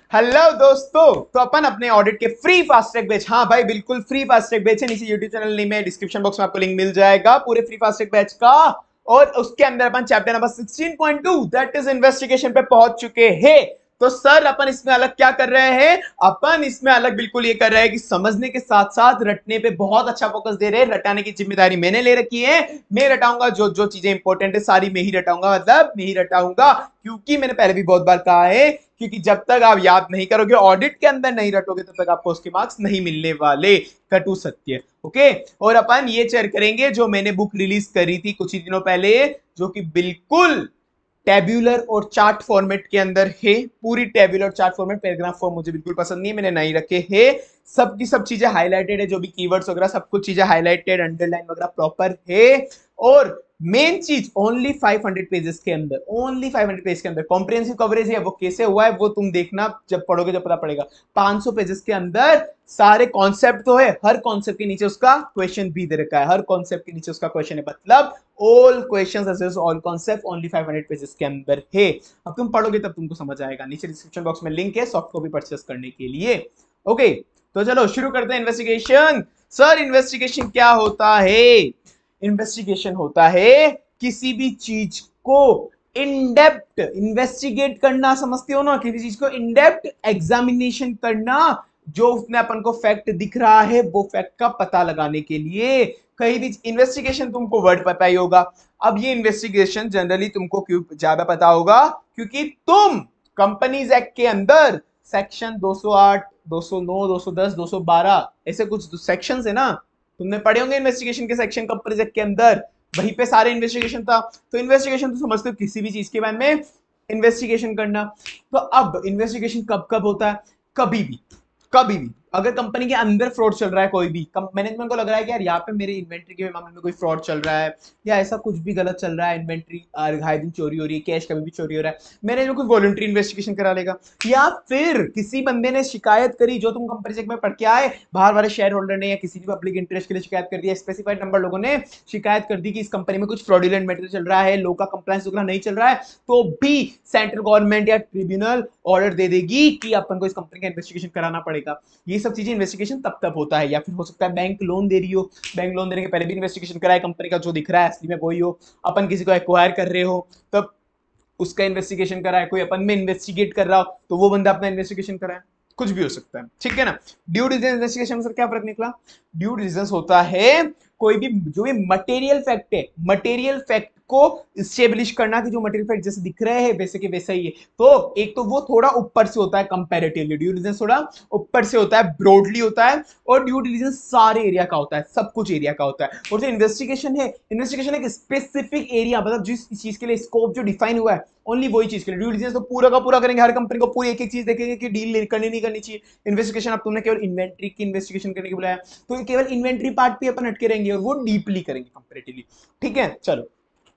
Hello दोस्तों, तो अपन अपने ऑडिट के फ्री फास्ट ट्रैक बैच, हाँ भाई बिल्कुल फ्री फास्ट ट्रैक बैच है। नीचे यूट्यूब चैनल लिंक में डिस्क्रिप्शन बॉक्स में आपको लिंक मिल जाएगा पूरे फ्री फास्ट ट्रैक बैच का। और उसके अंदर अपन chapter number 16.2 that is investigation पे पहुंच चुके हैं। तो सर अपन इसमें अलग क्या कर रहे हैं? अपन इसमें अलग बिल्कुल ये कर रहे हैं कि समझने के साथ साथ रटने पे बहुत अच्छा फोकस दे रहे हैं। रटाने की जिम्मेदारी मैंने ले रखी है। मैं रटाऊंगा, जो जो चीजें इंपॉर्टेंट है सारी मैं ही रटाऊंगा, मतलब मैं ही रटाऊंगा। क्योंकि मैंने पहले भी बहुत बार कहा है, क्योंकि जब तक आप याद नहीं करोगे, ऑडिट के अंदर नहीं रटोगे, तब तक आपको उसके मार्क्स नहीं मिलने वाले। कटु सत्य। ओके। और अपन ये चेक करेंगे जो मैंने बुक रिलीज करी थी कुछ ही दिनों पहले, जो कि बिल्कुल टेब्यूलर और चार्ट फॉर्मेट के अंदर है। पूरी tabular chart format, paragraph form मुझे बिल्कुल पसंद नहीं है, मैंने नहीं रखे है। सब की सब चीजें हाईलाइटेड है, जो भी कीवर्ड्स वगैरह सब कुछ चीजें हाईलाइटेड, अंडरलाइन वगैरह प्रॉपर है। और मेन चीज ओनली 500 पेजेस के अंदर, ओनली 500 पेज के अंदर कॉम्प्रिहेंसिव कवरेज है। वो कैसे हुआ है वो तुम देखना, जब पढ़ोगे जब पता पड़ेगा। 500 पेजेस के अंदर सारे कॉन्सेप्ट तो है, हर कॉन्सेप्ट के नीचे उसका क्वेश्चन भी दे रखा है। हर कॉन्सेप्ट के नीचे उसका क्वेश्चन है, मतलब all questions all concept only 500 pages के अंदर है। अब तुम पढ़ोगे तब तुमको समझ आएगा। नीचे डिस्क्रिप्शन बॉक्स में लिंक है सॉफ्ट कॉपी परचेस करने के लिए। ओके, तो चलो शुरू करते हैं इन्वेस्टिगेशन। सर इन्वेस्टिगेशन क्या होता है? इन्वेस्टिगेशन होता है किसी भी चीज को इन डेप्थ इन्वेस्टिगेट करना, समझते हो ना? किसी चीज को इन डेप्थ एग्जामिनेशन करना, जो उसमें अपन को फैक्ट दिख रहा है वो फैक्ट का पता लगाने के लिए। कहीं भी इन्वेस्टिगेशन, तुमको वर्ड पता ही होगा। अब ये इन्वेस्टिगेशन जनरली तुमको क्यों ज्यादा पता होगा? क्योंकि तुम कंपनीज एक्ट के अंदर सेक्शन 208, 209, 210, 212 ऐसे कुछ सेक्शंस है ना, तुमने पढ़े होंगे इन्वेस्टिगेशन के सेक्शन कंपनीज एक्ट के अंदर। वहीं पे सारे इन्वेस्टिगेशन था। तो इन्वेस्टिगेशन तो समझते हो किसी भी चीज के बारे में इन्वेस्टिगेशन करना। तो अब इन्वेस्टिगेशन कब कब होता है? कभी भी, कभी भी अगर कंपनी के अंदर फ्रॉड चल रहा है, कोई भी मैनेजमेंट को लग रहा है कि यार यहाँ पे मेरे इन्वेंट्री के मामले में कोई फ्रॉड चल रहा है, या ऐसा कुछ भी गलत चल रहा है, इन्वेंट्री हर दिन चोरी हो रही है, कैश कभी भी चोरी हो रहा है, मैनेजमेंट कोई वॉलंटरी इन्वेस्टिगेशन करा लेगा। या फिर किसी बंदे ने शिकायत करी, जो तुम कंपनी चेक में पढ़ के आए, बाहर वाले शेयर होल्डर ने या किसी भी पब्लिक इंटरेस्ट के लिए शिकायत कर दिया, स्पेसिफाइड नंबर लोगों ने शिकायत कर दी कि इस कंपनी में कुछ फ्रॉडुलेंट मैटर चल रहा है, लो का कंप्लायंस वगैरह नहीं चल रहा है, तो भी सेंट्रल गवर्नमेंट या ट्रिब्यूनल ऑर्डर दे देगी कि अपन को इस कंपनी का इन्वेस्टिगेशन कराना पड़ेगा। ये सब चीजें इन्वेस्टिगेशन तब तब होता है। या फिर हो सकता है बैंक लोन दे रही हो, बैंक लोन देने के पहले भी इन्वेस्टिगेशन कराए, कंपनी का जो दिख रहा है असली में वही हो। अपन किसी को एक्वायर कर रहे हो तब उसका इन्वेस्टिगेशन कराए, कोई अपन में इन्वेस्टिगेट कर रहा हो तो वो बंदा अपना इन्वेस्टिगेशन कराए, कुछ भी हो सकता है। ठीक है ना? ड्यू डिलिजेंस इन्वेस्टिगेशन से क्या फर्क निकला? ड्यू डिलिजेंस होता है कोई भी जो भी मटेरियल फैक्ट है, मटेरियल फैक्ट को स्टेब्लिश करना कि जो मटेरियल फैक्ट जैसे दिख रहे हैं वैसे के वैसा ही है। तो एक तो वो थोड़ा ऊपर से होता है कंपैरेटिवली, ड्यू डिलिजेंस थोड़ा ऊपर से होता है, ब्रॉडली होता है। और ड्यू डिलिजेंस सारे एरिया का होता है, सब कुछ एरिया का होता है। और जो इन्वेस्टिगेशन है, इन्वेस्टिगेशन एक स्पेसिफिक एरिया, मतलब जिस चीज के लिए स्कोप जो डिफाइन हुआ है ओनली वही चीज के लिए। ड्यू डिलिजेंस तो पूरा का पूरा करेंगे, हर कंपनी को पूरी एक एक चीज देखेंगे कि डील करनी नहीं करनी चाहिए। इन्वेस्टिगेशन अब तुमने केवल इन्वेंट्री की इन्वेस्टिगेशन करने के बुलाया, तो केवल इन्वेंट्री पार्ट पे अपन अटके रहेंगे और वो डीपली करेंगे कंपैरेटिवली। ठीक है, चलो।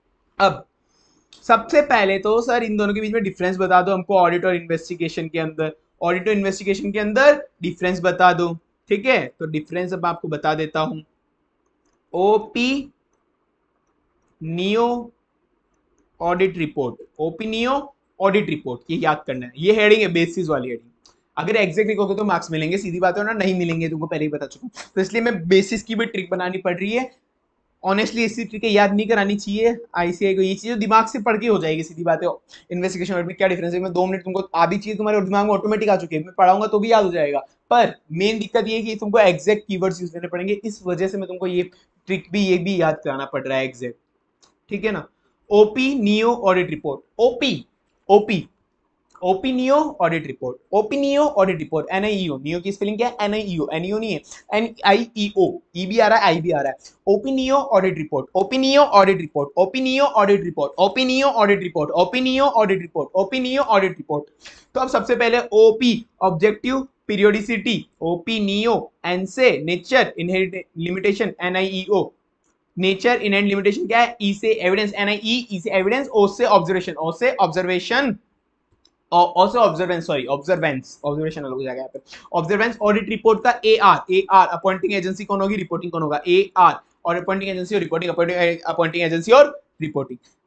अब सबसे पहले तो सर इन दोनों के बीच में डिफरेंस बता दो हमको, ऑडिट और इन्वेस्टिगेशन के अंदर। ऑडिट और इन्वेस्टिगेशन के अंदर डिफरेंस बता दो। ठीक है, तो डिफरेंस अब आपको बता देता हूं। OP neo audit report, OP neo audit report, ये याद करना है। ये हेडिंग है, बेसिस वाली हेडिंग। अगर एग्जैक्ट लिखोगे तो मार्क्स मिलेंगे, सीधी बात है ना, नहीं मिलेंगे तुमको पहले ही बता चुका हूं। तो इसलिए मैं बेसिस की भी ट्रिक बनानी पड़ रही है। ऑनेस्टली ऐसी ट्रिकें याद नहीं करानी चाहिए आईसीआई को, ये चीज दिमाग से पढ़ के हो जाएगी, सीधी बात है। इन्वेस्टिगेशन में क्या डिफरेंस है, मैं 2 मिनट तुमको आधी चीज तुम्हारे दिमाग में ऑटोमेटिक आ चुकी है, मैं पढ़ाऊंगा तो भी याद हो जाएगा। पर मेन दिक्कत ये है कि तुमको एग्जैक्ट कीवर्ड्स यूज करने पड़ेंगे, इस वजह से मैं तुमको ये ट्रिक भी ये भी याद कराना पड़ रहा है एग्जैक्ट। ठीक है ना? OP neo audit report, OP OP OP neo audit report, OP neo audit report, NIEO, neo की स्पेलिंग क्या है? एनआईईओ, एनईओ नहीं है, एनआईईओ, ई भी आ रहा है आई भी आ रहा है। Opinion audit report, opinion audit report, opinion audit report, opinion audit report, opinion audit report, opinion audit report. तो अब सबसे पहले ओपी ऑब्जेक्टिव पीरियोडिसिटी, ओपिनियो एनसे nature inherent limitation, NIEO nature inherent limitation क्या है? ई से एविडेंस, एनआईई, ई से एविडेंस, ओ से ऑब्जर्वेशन, ओ से observation, also observance, sorry observance, observation अलग हो जाएगा यहाँ पे। ऑब्जर्वेंस ऑडिट रिपोर्ट का A R, A R appointing agency कौन होगी? रिपोर्टिंग कौन होगा? A R. और अपॉइंटिंग एजेंसी और रिपोर्टिंग, अपॉइंटिंग एजेंसी और रिपोर्टिंग।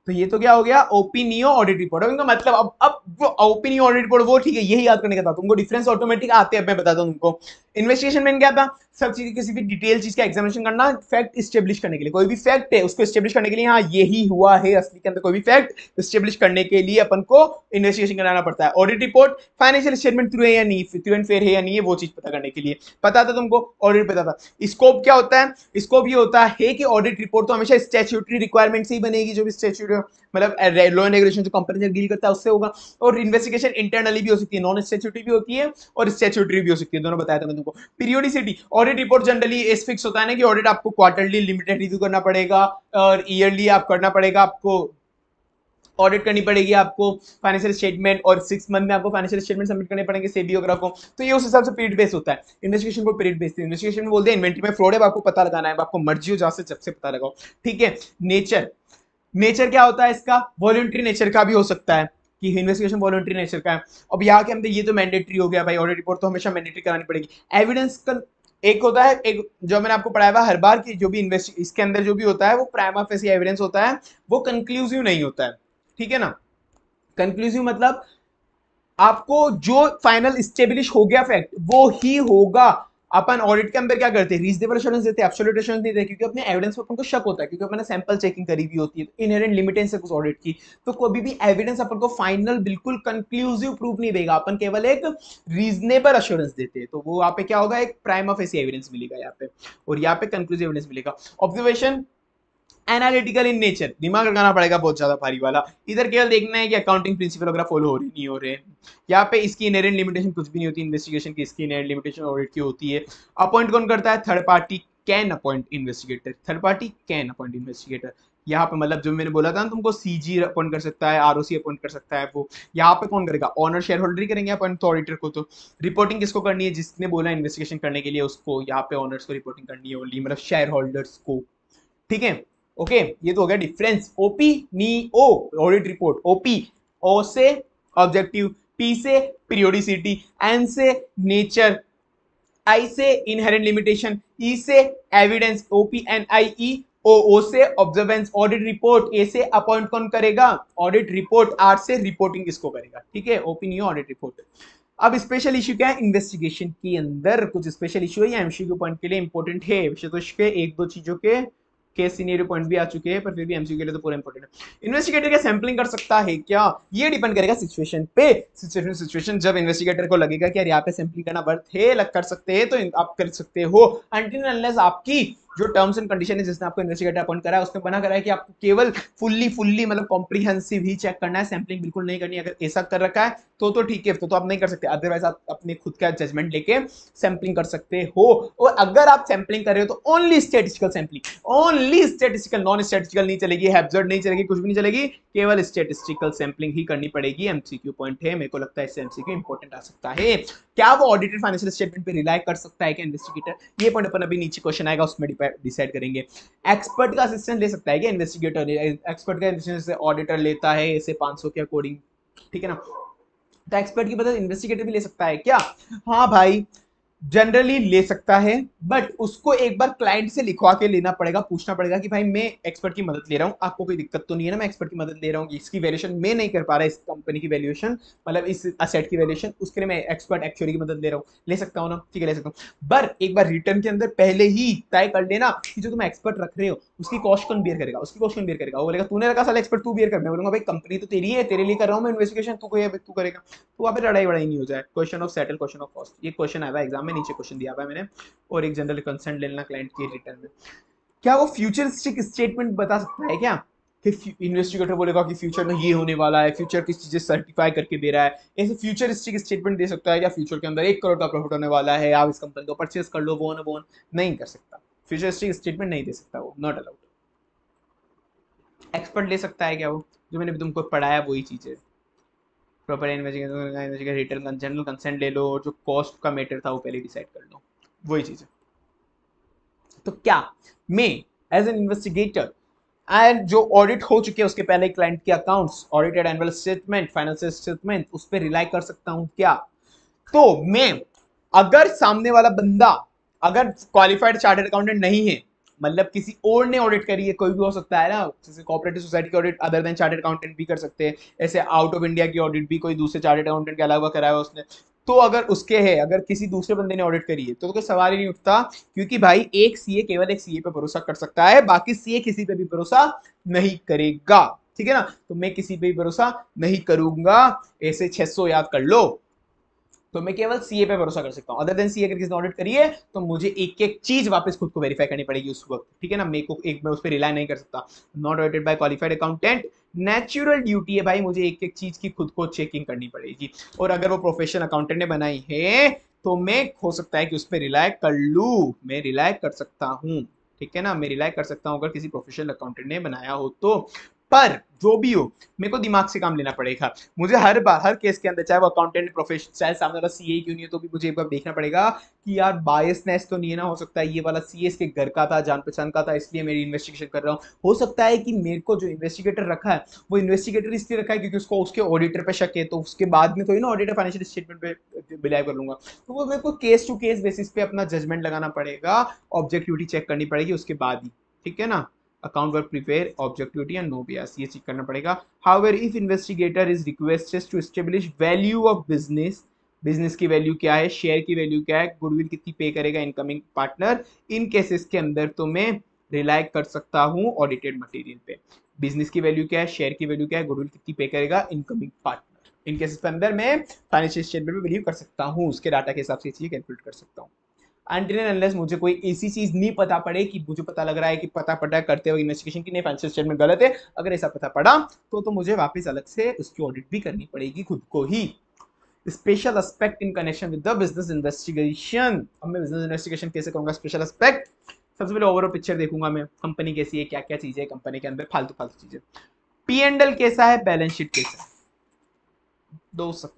तो ये तो क्या हो गया, ओपिनियो ऑडिट रिपोर्ट। अब इनका मतलब अब वो ओपिनियो ऑडिट रिपोर्ट वो ठीक है, यही याद करने का था तुमको, डिफरेंस ऑटोमेटिक आते हैं। अब मैं बताता हूं तुमको। इन्वेस्टिगेशन में क्या था, सब चीज किसी भी डिटेल चीज का एग्जामिनेशन करना, फैक्ट स्टेब्लिश करने के लिए, कोई भी फैक्ट है उसको स्टेब्लिश करने के लिए, हाँ यही हुआ है असली के अंदर, कोई भी फैक्ट स्टेब्लिश करने के लिए अपन को इन्वेस्टिगेशन कराना पड़ता है। Audit report financial statement true है या नहीं, ट्रू एंड फेयर है या नहीं है, वो चीज पता करने के लिए। पता था तुमको, ऑडिट पता था। स्कोप क्या होता है, स्कोप ये होता है कि ऑडिट रिपोर्ट तो हमेशा स्टैट्यूटरी रिक्वायरमेंट से ही बनेगी, जो भी स्टैट्यूटरी मतलब लॉ एंड रेगुलेशन जो कंपनी से डील करता है उससे होगा। और इन्वेस्टिगेशन इंटरनली भी हो सकती है, नॉन स्टैट्यूटरी भी होती है और स्टैट्यूटरी भी हो सकती है, दोनों बताया था मैं तुमको। पीरियोडिसिटी, ऑडिट रिपोर्ट जनरली इस फिक्स होता है ना कि ऑडिट आपको क्वार्टरली लिमिटेड रिव्यू करना पड़ेगा और ईयरली आप करना पड़ेगा, आपको ऑडिट करनी पड़ेगी आपको फाइनेंशियल स्टेटमेंट, और 6 मंथ में आपको फाइनेंशियल स्टेटमेंट सबमिट करने पड़ेगे सेबी वगैरह को। तो ये उस हिसाब से पीरियड बेस होता है। इन्वेस्टिगेशन को पीरियड बेस, इन्वेस्टिगेशन में बोलते हैं इन्वेंट्री में फ्रॉड है, आपको पता लगाना है, आपको मर्जी हो जहां से जब से पता लगाओ, ठीक है। नेचर, नेचर क्या होता है इसका, वॉलंटरी नेचर का भी हो सकता है कि इन्वेस्टिगेशन वॉलंटरी नेचर का है। अब यहाँ के अंदर ये तो मैंडेटरी हो गया भाई, ऑडिट रिपोर्ट तो हमेशा मैंडेटरी करानी पड़ेगी। एविडेंस का एक होता है, एक जो मैंने आपको पढ़ाया हुआ हर बार की, जो भी इन्वेस्ट इसके अंदर जो भी होता है वो प्राइमा फेसी एविडेंस होता है, वो कंक्लूसिव नहीं होता है, ठीक है ना। कंक्लूसिव मतलब आपको जो फाइनल स्टेब्लिश हो गया फैक्ट वो ही होगा। अपन ऑडिट के अंदर क्या करते हैं, रीजनेबल एश्योरेंस देते हैं, एब्सोल्यूट एश्योरेंस नहीं देते, क्योंकि अपने एविडेंस पर अपन को शक होता है, क्योंकि अपन ने सैंपल चेकिंग करी भी होती है, तो इनहेरेंट लिमिटेंस है कुछ ऑडिट की। तो कोई भी एविडेंस अपन को फाइनल बिल्कुल कंक्लूसिव प्रूफ नहीं देगा, अपन केवल एक रीजनेबल एश्योरेंस देते हैं। तो वो यहाँ पे क्या होगा, एक प्राइमा फेसी एविडेंस मिलेगा यहाँ पे, और यहाँ पे कंक्लूसिव एविडेंस मिलेगा। ऑब्जर्वेशन एनालिटिकल इन नेचर, दिमाग लगाना पड़ेगा बहुत ज्यादा भारी वाला। इधर केवल देखना है कि अकाउंटिंग प्रिंसिपल वगैरह फॉलो हो रही नहीं हो रहे। यहाँ पे इसकी इनहेरेंट लिमिटेशन कुछ भी नहीं होती, इन्वेस्टिगेशन की इसकी इनहेरेंट लिमिटेशन ऑडिट की होती है। अपॉइंट कौन करता है, third party can appoint investigator, third party can appoint investigator. यहाँ पे मतलब जो मैंने बोला था ना तुमको, सीजी अपॉइंट कर सकता है, आरओसी अपॉइंट कर सकता है, वो यहाँ पे कौन करेगा, ऑनर शेयर होल्डर ही करेंगे अपॉइंट, तो ऑडिटर को तो रिपोर्टिंग किसको करनी है, जिसने बोला इन्वेस्टिगेशन करने के लिए उसको, यहाँ पे ऑनर्स को रिपोर्टिंग करनी है ओनली, मतलब शेयर होल्डर्स को, ठीक है। ओके, ये तो हो गया डिफरेंस। ओपी नी O audit report, OP O से ऑब्जेक्टिव, पी से पीरियोडिसिटी, एन से नेचर, आई से इनहेरेंट लिमिटेशन, ई से evidence, OP N I E, O से ऑब्जर्वेंस, ऑडिट रिपोर्ट, ए से अपॉइंट कौन करेगा ऑडिट रिपोर्ट, आर से रिपोर्टिंग किसको करेगा, ठीक है। Opinion audit report. अब स्पेशल इश्यू क्या है, इन्वेस्टिगेशन के अंदर कुछ स्पेशल इश्यू है, या एमसीक्यू पॉइंट के लिए इंपॉर्टेंट है, विशेष के एक दो चीजों के केस सिनेरियो पॉइंट भी आ चुके हैं, पर फिर भी एमसीक्यू के लिए तो पूरा इंपॉर्टेंट है। इन्वेस्टिगेटर क्या सैंपलिंग कर सकता है क्या, ये डिपेंड करेगा सिचुएशन पे। सिचुएशन जब इन्वेस्टिगेटर को लगेगा कि यार यहाँ पे सैंपलिंग करना वर्थ है, लग कर सकते हैं, तो आप कर सकते हो, अनटिल अनलेस आपकी जो टर्म्स एंड कंडीशन है जिसने आपको इन्वेस्टिगेटर अपॉइंट करा है उसने बना करा है कि आपको केवल फुल्ली मतलब कॉम्प्रिहेंसिव ही चेक करना है, सैंपलिंग बिल्कुल नहीं करनी। अगर ऐसा कर रखा है तो ठीक है, तो आप नहीं कर सकते, अदरवाइज आप अपने खुद का जजमेंट लेके सैंपलिंग कर सकते हो। और अगर आप सैंपलिंग कर रहे हो तो only statistical sampling, only statistical, non statistical नहीं चलेगी, हैब्सर्ड नहीं चलेगी, कुछ भी नहीं चलेगी, केवल स्टैटिस्टिकल सैंपलिंग ही करनी पड़ेगी। एमसीक्यू पॉइंट है, मेरे को लगता है इससे एमसीक्यू इंपॉर्टेंट आ सकता है। क्या वो ऑडिटेड फाइनेंशियल स्टेटमेंट पे रिलाई कर सकता है क्या इन्वेस्टिगेटर, ये पॉइंट अपन अभी नीचे क्वेश्चन आएगा उसमें डिसाइड करेंगे। एक्सपर्ट का असिस्टेंस ले सकता है क्या इन्वेस्टिगेटर, एक्सपर्ट का असिस्टेंस ऑडिटर लेता है ऐसे 500 के अकॉर्डिंग, ठीक है ना। तो एक्सपर्ट की मदद इन्वेस्टिगेटर भी ले सकता है क्या, हाँ भाई जनरली ले सकता है, बट उसको एक बार क्लाइंट से लिखवा के लेना पड़ेगा, पूछना पड़ेगा कि भाई मैं एक्सपर्ट की मदद ले रहा हूँ, आपको कोई दिक्कत तो नहीं है ना, मैं एक्सपर्ट की मदद ले रहा हूँ, इसकी वैल्यूएशन मैं नहीं कर पा रहा, इस कंपनी की वैल्यूएशन मतलब इस असेट की वैल्यूएशन, उसके लिए मैं एक्सपर्ट एक्चुअली की मदद ले रहा हूँ, ले सकता हूँ ना, ठीक है ले सकता हूँ। पर एक बार रिटर्न के अंदर पहले ही तय कर लेना कि जो तुम एक्सपर्ट रख रहे हो उसकी कॉस्ट कौन बियर करेगा, उसकी कॉस्ट कौन बियर करेगा, वो बोलेगा तूने रखा साला एक्सपर्ट तू बियर कर, मैं बोलूंगा भाई कंपनी तो तेरी है, तेरे लिए कर रहा हूँ मैं इन्वेस्टिगेशन, तू करेगा, तो वहाँ पे लड़ाई वड़ाई नहीं हो जाए। Question of settle, question of cost, ये क्वेश्चन आया एग्जाम में, नीचे क्वेश्चन दिया हुआ है मैंने। और एक जनरल कंसर्न लेना क्लाइंट के रिटर्न में, क्या वो फ्यूचरिस्टिक स्टेटमेंट बता सकता है क्या, कि इन्वेस्टिगेटर बोलेगा कि फ्यूचर में ये होने वाला है, फ्यूचर की चीजें सर्टिफाई करके दे रहा है, ऐसे फ्यूचरिस्टिक स्टेटमेंट दे सकता है क्या, फ्यूचर के अंदर 1 करोड़ का प्रॉफिट होने वाला है, आप इस कंपनी को परचेज कर लो, वो नहीं कर सकता, फ्यूचरिस्टिक स्टेटमेंट नहीं दे सकता, वो नॉट अलाउड। एक्सपर्ट ले सकता है क्या, वो जो मैंने तुमको पढ़ाया वही चीज है, proper investigation return general consent ले लो, जो कॉस्ट का मैटर था वो पहले डिसाइड कर लो, वही चीज है। तो क्या मैं एज एन इन्वेस्टिगेटर एंड जो ऑडिट हो चुके हैं उसके पहले क्लाइंट के accounts, audited annual statement, financial statement, उस पर रिलाई कर सकता हूं क्या, तो मैं अगर सामने वाला बंदा अगर क्वालिफाइड चार्टर्ड अकाउंटेंट नहीं है मतलब किसी और ने ऑडिट करी है, कोई भी हो सकता है ना, जैसे कोऑपरेटिव सोसाइटी की audit other than chartered accountant भी कर सकते हैं, ऐसे आउट ऑफ इंडिया की ऑडिट भी कोई दूसरे चार्टर्ड अकाउंटेंट के अलावा कराया है उसने, तो अगर उसके है, अगर किसी दूसरे बंदे ने ऑडिट करी है तो कोई सवाल ही नहीं उठता, क्योंकि भाई एक सीए केवल एक सीए पे भरोसा कर सकता है, बाकी सीए किसी पे भी भरोसा नहीं करेगा, ठीक है ना, तो मैं किसी पे भी भरोसा नहीं करूंगा, ऐसे 600 याद कर लो, तो मैं केवल सीए पे भरोसा कर सकता हूं, अदर देन सीए अगर किसी ने ऑडिट करी है तो मुझे एक एक चीज वापस खुद को वेरीफाई करनी पड़ेगी उस वक्त, ठीक है ना, मेरे को एक मैं उस पर रिलाई नहीं कर सकता, not audited by qualified accountant, natural duty है भाई, मुझे एक एक चीज की खुद को चेकिंग करनी पड़ेगी, और अगर वो प्रोफेशनल अकाउंटेंट ने बनाई है तो मैं हो सकता है कि उस पर रिलाई कर लू, मैं रिलाई कर सकता हूँ, ठीक है ना, मैं रिलाई कर सकता हूँ अगर किसी प्रोफेशनल अकाउंटेंट ने बनाया हो तो, पर जो भी हो मेरे को दिमाग से काम लेना पड़ेगा, मुझे हर बार हर केस के अंदर, चाहे वो अकाउंटेंट प्रोफेशनल, चाहे सामने वाला सीए क्यों नहीं है, तो भी मुझे एक बार देखना पड़ेगा कि यार बायसनेस तो नहीं है ना, हो सकता है ये वाला सीए इसके घर का था, जान पहचान का था, इसलिए मेरी इन्वेस्टिगेशन कर रहा हूँ, हो सकता है कि मेरे को जो इन्वेस्टिगेटर रखा है वो इन्वेस्टिगेटर इसलिए रखा है क्योंकि उसको उसके ऑडिटर पे शक है, तो उसके बाद में तो ना ऑडिटर फाइनेंशियल स्टेटमेंट पे बिलीव कर लूंगा, तो वो मेरे को केस टू केस बेसिस पे अपना जजमेंट लगाना पड़ेगा, ऑब्जेक्टिविटी चेक करनी पड़ेगी उसके बाद ही, ठीक है ना, account work prepare objectivity and no bias, ये चेक करना पड़ेगा। however if investigator is requested to establish value of business, business की वैल्यू क्या है, शेयर की वैल्यू क्या है, गुडविल कितनी पे करेगा इनकमिंग पार्टनर, इन केसेस के अंदर तो मैं रिलाई कर सकता हूँ ऑडिटेड मटेरियल पे, बिजनेस की वैल्यू क्या है, शेयर की वैल्यू क्या है, गुडविल कितनी पे करेगा इनकमिंग पार्टनर, इन केसेस के अंदर मैं फाइनेंशियल स्टेटमेंट पे बिलीव कर सकता हूँ, उसके डाटा के हिसाब से चीजें कैलकुलेट कर सकता हूँ, अनटिल एंड अनलेस मुझे कोई ऐसी चीज नहीं पता पड़े कि मुझे पता लग रहा है कि पता पड़ा करते हुए इन्वेस्टिगेशन की नहीं फाइनेंशियल स्टेटमेंट गलत है, अगर ऐसा पता पड़ा तो मुझे वापस अलग से उसकी ऑडिट भी करनी पड़ेगी खुद को ही। Special aspect in connection with the business investigation, अब मैं बिजनेस इन्वेस्टिगेशन कैसे करूंगा, स्पेशल एस्पेक्ट, सबसे पहले ओवरऑल पिक्चर देखूंगा मैं, कंपनी कैसी है, क्या क्या चीजें है कंपनी के अंदर, फालतू फालतू चीजें, पी एंड एल कैसा है, बैलेंस शीट कैसा है, 2 सेकंड,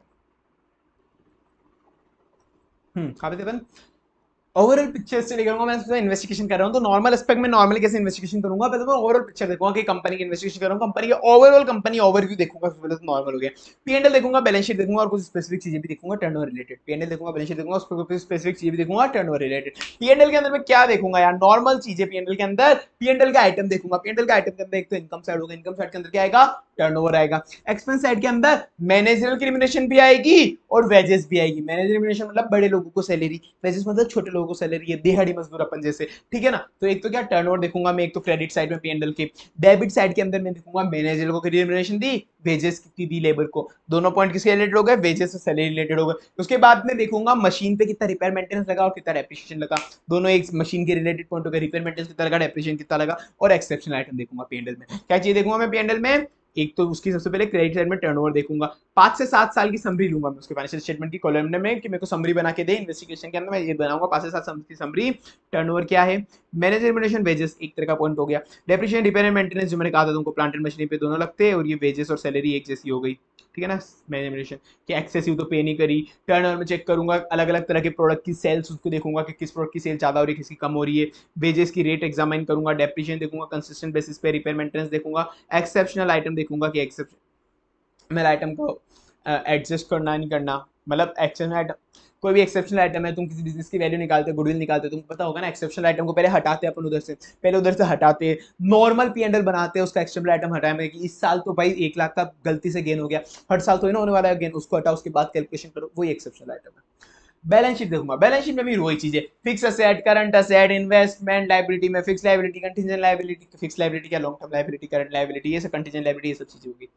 काफी ओवरऑल पिक्चर से लेकर मैं इन्वेस्टिगेशन कर रहा हूँ, तो नॉर्मल एस्पेक्ट में नॉर्मली कैसे इन्वेस्टिगेशन करूंगा, पहले तो मैं ओवरऑल पिक्चर देखूंगा कि कंपनी की इन्वेस्टिगेशन कर रहा हूँ, कंपनी के ओवरऑल कंपनी ओवरव्यू देखूंगा, पहले तो नॉर्मल हो गया, पीएनएल देखूंगा, बैलेंस शीट देखूंगा, और कुछ स्पेसिफिक चीजें भी देखूंगा टर्नओवर रिलेटेड, पीएनएल देखूंगा, बैलेंस शीट देखूंगा, उसको कुछ स्पेसिफिक चीजें भी देखूंगा टर्नओवर रिलेटेड, पीएनएल के अंदर मैं क्या देखूंगा यार, नॉर्मल चीजें पीएनएल के अंदर, पीएनएल का आइटम देखूंगा, पीएनएल का आइटम के अंदर एक तो इनकम साइड होगा, इनकम साइड के अंदर क्या आएगा, टर्नओवर आएगा, एक्सपेंस साइड के अंदर मैनेजरल की रिम्यूनरेशन भी आएगी और वेजेस भी आएगी, मैनेजर रिम्यूनरेशन मतलब बड़े लोगों को सैलरी, वेजेस मतलब छोटे लोगों को सैलरी है, दिहाड़ी मजदूर अपन जैसे, ठीक है ना, तो एक तो क्या टर्नओवर देखूंगा मैं, एक तो क्रेडिट साइड में पीएनएल के, डेबिट साइड के अंदर मैं देखूंगा मैनेजर को कितनी रिम्यूनरेशन दी, वेजेस कितनी दी लेबर को, दोनों पॉइंट किसके रिलेटेड हो गए, वेजेस से सैलरी रिलेटेड हो गए, उसके बाद में देखूंगा मशीन पे कितना रिपेयर मेंटेनेंस लगा और कितना डेप्रिसिएशन लगा, दोनों एक मशीन के रिलेटेड पॉइंट हो गए, रिपेयर मेंटेनेंस कितना लगा, डेप्रिसिएशन कितना लगा, और एक्सेप्शनल आइटम देखूंगा पीएनएल में, क्या चीज देखूंगा मैं पीएनएल में, एक तो उसकी सबसे पहले क्रेडिट साइड में टर्नओवर देखूंगा, 5 से 7 साल की समरी लूंगा मैं उसके फाइनेंशियल स्टेटमेंट की कॉलम में, कि मेरे को समरी बना के दे, इन्वेस्टिगेशन के अंदर मैं ये बनाऊंगा 5 से 7 साल की समरी, टर्नओवर क्या है, मैनेजर रिम्यूनरेशन वेजेस एक तरह का पॉइंट हो गया, डेप्रिसिएशन रिपेयर एंड मेंटेनेंस जो मैंने कहा था तुमको, प्लांट एंड मशीनरी पे दोनों लगते हैं, और ये वेजेस और सैलरी एक जैसी हो गई, ठीक है ना, मैनेजर कि एक्सेसिव तो पे नहीं करी, टर्नओवर में चेक करूंगा अलग अलग तरह के प्रोडक्ट की सेल्स, उसको देखूंगा कि किस प्रोडक्ट की सेल ज्यादा हो रही है, किसकी कम हो रही है, वेजेस की रेट एग्जामिन करूंगा, डेप्रिसिएशन देखूंगा कंसिस्टेंट बेसिस पे, रिपेयर मेंटेनेंस देखूंगा, एक्सेप्शनल आइटम देखूंगा कि एक्सेप्शन मेरा आइटम को एडजस्ट करना नहीं करना, मतलब एक्सेप्शनल आइटम, कोई भी एक्सेप्शनल आइटम है, तुम किसी बिजनेस की वैल्यू निकालते हो, गुडविल निकालते हो, तुमको पता होगा ना, एक्सेप्शनल आइटम को पहले हटाते हैं अपन उधर से, पहले उधर से हटाते, नॉर्मल पीएनएल बनाते हैं, उसका एक्सेप्शनल आइटम हटाए, कि इस साल तो भाई 1 लाख का गलती से गेन हो गया, हर साल तो ही ना होने वाला है गेन, उसको हटाओ, उसके बाद कैलकुलेशन करो, वही एक्सेप्शनल आइटम है। बैलेंस शीट देखूंगा, बैलेंस शीट में भी वही चीजें, fix asset, current asset, investment liability में fix liability, contingent liability, fix liability क्या, long term liability, current liability, ये सब कंटीजेंट लायबिलिटी, ये सब चीजें होगी,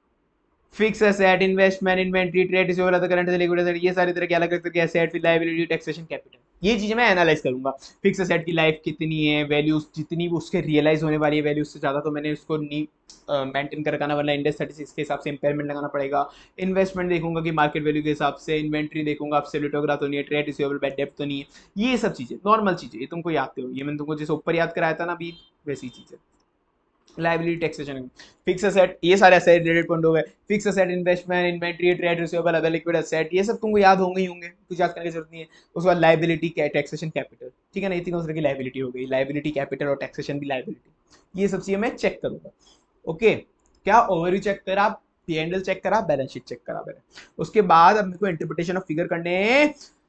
fix asset, investment, inventory, trade receivable, other current liquid asset, ये सारी तरह के अलग अलग तरह के एसेट, फिर लायबिलिटी, टैक्सेशन, कैपिटल, ये चीजें मैं एनालाइज करूंगा, फिक्स एसेट की लाइफ कितनी है, वैल्यूज जितनी उसके रियलाइज होने वाली है वैल्यू से ज्यादा तो मैंने उसको नहीं मेंटेन कर रखना, वरना इंडेक्स 36 के हिसाब से इंपेयरमेंट लगाना पड़ेगा, इन्वेस्टमेंट देखूंगा कि मार्केट वैल्यू के हिसाब से, इन्वेंट्री देखूंगा एब्सोल्यूट वगैरह तो नहीं है, ट्रेड रिसीवेबल बैड डेब्ट तो नहीं है, ये सब चीजें नॉर्मल चीजें, ये तुमको याद हो, ये मैंने तुमको जैसे ऊपर याद कराया था ना अभी, वैसी चीजें, लायबिलिटी, टैक्सेशन, फिक्स एसेट, ये सारे एसेट रिलेटेड पॉइंट हो गए, fix asset, investment, inventory, trade receivable, other liquid asset, ये सब तुमको याद होंगे ही होंगे, कुछ याद करने की जरूरत नहीं है, उसके बाद लायबिलिटी, टैक्सेशन, कैपिटल, ठीक है ना, ये तीनों तरह की लायबिलिटी हो गई, लायबिलिटी, कैपिटल और टैक्सेशन भी लायबिलिटी, ये सब चीजें मैं चेक करूंगा, ओके, क्या ओवरव्यू चेक करा, पीएनएल चेक करा, बैलेंस शीट चेक करा मैंने, उसके बाद अब मेरे को इंटरप्रिटेशन ऑफ फिगर करने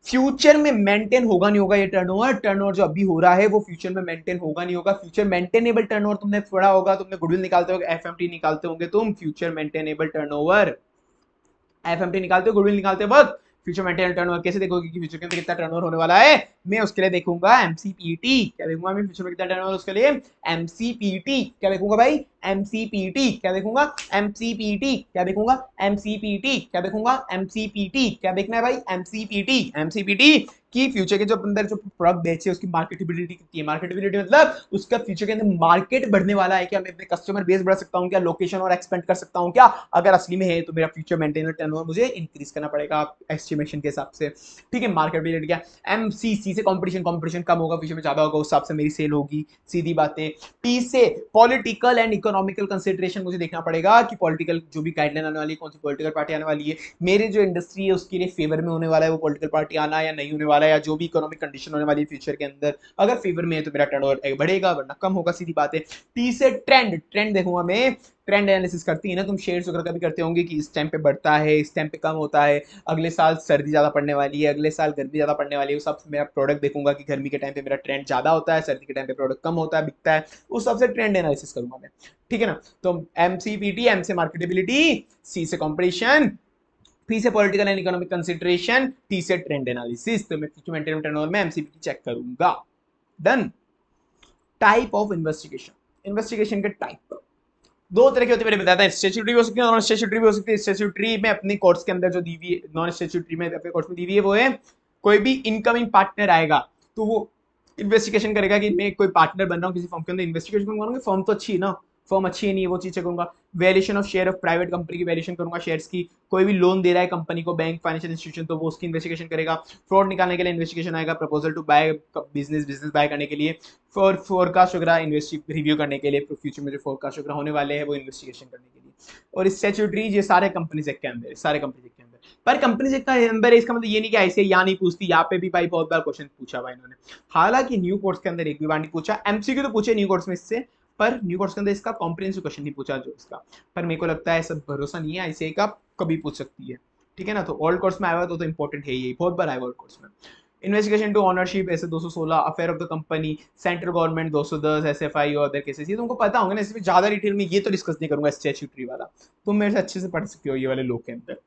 फ्यूचर में मेंटेन होगा नहीं होगा ये टर्नओवर जो अभी हो रहा है वो फ्यूचर में मेंटेन होगा नहीं होगा। फ्यूचर मेंटेनेबल टर्नओवर तुमने पढ़ा होगा, तुमने गुडविल निकालते होगे, एफएमटी निकालते होंगे तुम, फ्यूचर मेंटेनेबल टर्नओवर, एफएमटी निकालते हो गुडविल निकालते वक्त फ्यूचर मेंटेन टर्नओवर कैसे देखोगे कि फ्यूचर के अंदर कितना टर्नओवर होने वाला है। मैं उसके लिए देखूंगा एमसीपीटी, क्या देखूंगा मैं फ्यूचर में कितना टर्नओवर उसके लिए, एमसीपीटी क्या देखूंगा भाई, एमसीपीटी क्या देखूंगा, एमसीपीटी क्या देखूंगा, एमसीपीटी क्या देखूंगा, एमसीपीटी क्या देखना है भाई, एमसीपीटी, एमसीपीटी कि फ्यूचर के जो अंदर जो प्रोडक्ट बेचे उसकी मार्केटेबिलिटी कितनी है। मार्केटेबिलिटी मतलब उसका फ्यूचर के अंदर मार्केट बढ़ने वाला है क्या, मैं अपने कस्टमर बेस बढ़ा सकता हूँ क्या, लोकेशन और एक्सपेंड कर सकता हूँ क्या, अगर असली में है तो मेरा फ्यूचर मेंटेनेबल टर्नओवर मुझे इंक्रीज करना पड़ेगा एस्टिमेशन के हिसाब से। ठीक है, मार्केटेबिलिटी क्या, एमसीसी से कंपटीशन, कंपटीशन कम होगा फ्यूचर में ज्यादा होगा उस हिसाब से मेरी सेल होगी, सीधी बातें। टी से पॉलिटिकल एंड इकोनॉमिकल कंसिडरेशन मुझे देखना पड़ेगा कि पॉलिटिकल जो भी गाइडलाइन आने वाली है, कौन सी पॉलिटिकल पार्टी आने वाली है, मेरे जो इंडस्ट्री है उसके लिए फेवर में होने वाला है वो पॉलिटिकल पार्टी आना या नहीं होने वाला है, या जो भी इकोनॉमिक कंडीशन होने वाली है फ्यूचर के अंदर अगर फेवर में है तो मेरा टर्नओवर बढ़ेगा वरना कम होगा, सीधी बात है। टी से ट्रेंड, ट्रेंड देखूंगा मैं, ट्रेंड एनालिसिस करती है ना तुम, शेयर्स वगैरह का भी करते होंगे कि इस टाइम पे बढ़ता है, इस टाइम पे कम होता है, अगले साल सर्दी ज्यादा पड़ने वाली है, अगले साल गर्मी ज्यादा पड़ने वाली है, उस हिसाब से मेरा प्रोडक्ट देखूंगा कि गर्मी के टाइम पे मेरा ट्रेंड ज्यादा होता है, सर्दी के टाइम पे प्रोडक्ट कम होता है, बिकता है, उस हिसाब से ट्रेंड एनालिसिस करूंगा मैं। ठीक है ना, तो एमसीपीटी, एम से मार्केटेबिलिटी, सी से कॉम्पिटिशन, पी से political and economic consideration, T से ट्रेंड एनालिसिस, तो मैं फ्यूचर टर्नओवर में एमसीपीटी चेक करूंगा। Done. Type of investigation, investigation के टाइप दो तरह के होते हैं, मैंने बताया था, स्टैट्यूटरी भी हो सकती है, नॉन स्टैट्यूटरी भी हो सकती है। स्टैट्यूटरी में अपने कोर्स के अंदर जो दी हुई है, नॉन स्टैट्यूटरी में अपने कोर्स में दी हुई है वो है कोई भी इनकमिंग पार्टनर आएगा तो वो इन्वेस्टिगेशन करेगा कि मैं कोई पार्टनर बन रहा हूँ किसी फर्म के अंदर, इन्वेस्टिगेशन करूंगा फर्म तो अच्छी है ना, फर्म अच्छी है नहीं है वो चीज चेक करूंगा। Valuation of share of private company की वैल्यूएशन करूंगा, शेयर्स की, कोई भी लोन दे रहा है कंपनी को बैंक फाइनेंशियल इंस्टीट्यूशन तो वो उसकी इन्वेस्टिगेशन करेगा। फ्रॉड निकालने के लिए इन्वेस्टिगेशन आएगा, proposal to buy business buy करने के लिए, फॉर फोरकास्ट वगैरह रिव्यू करने के लिए, फ्यूचर में जो फोरकास्ट वगैरह होने वाले हैं वो इन्वेस्टिगेशन करने के लिए। और स्टैट्यूटरी ये सारे कंपनीज के अंदर, सारे कंपनीज के अंदर, पर कंपनीज के अंदर इसका मतलब ये नहीं कि ऐसे यहाँ नहीं पूछती, यहाँ पे भी भाई बहुत बार क्वेश्चन पूछा भाई इन्होंने, हालांकि न्यू कोर्स के अंदर एक भी बार नहीं पूछा, एमसीक्यू तो पूछे न्यू कोर्स में इससे, पर न्यू कोर्स के अंदर इसका कॉम्प्रिहेंसिव क्वेश्चन नहीं पूछा जो इसका, पर मेरे को लगता है ऐसा भरोसा नहीं है, ऐसे का कभी पूछ सकती है। ठीक है ना, तो ओल्ड कोर्स में आया हुआ तो इंपॉर्टेंट है, ये बहुत बार आया ओल्ड कोर्स में। इन्वेस्टिगेशन टू ओनरशिप ऐसे 216, affair of the company, central government 210, SFI और अदर केसेस, ये तुमको पता होंगे ना, इसमें ज्यादा डिटेल में ये तो डिस्कस नहीं करूंगा स्टैट्यूटरी वाला, तुम मेरे से अच्छे से पढ़ सकते हो ये वाले लोग के अंदर।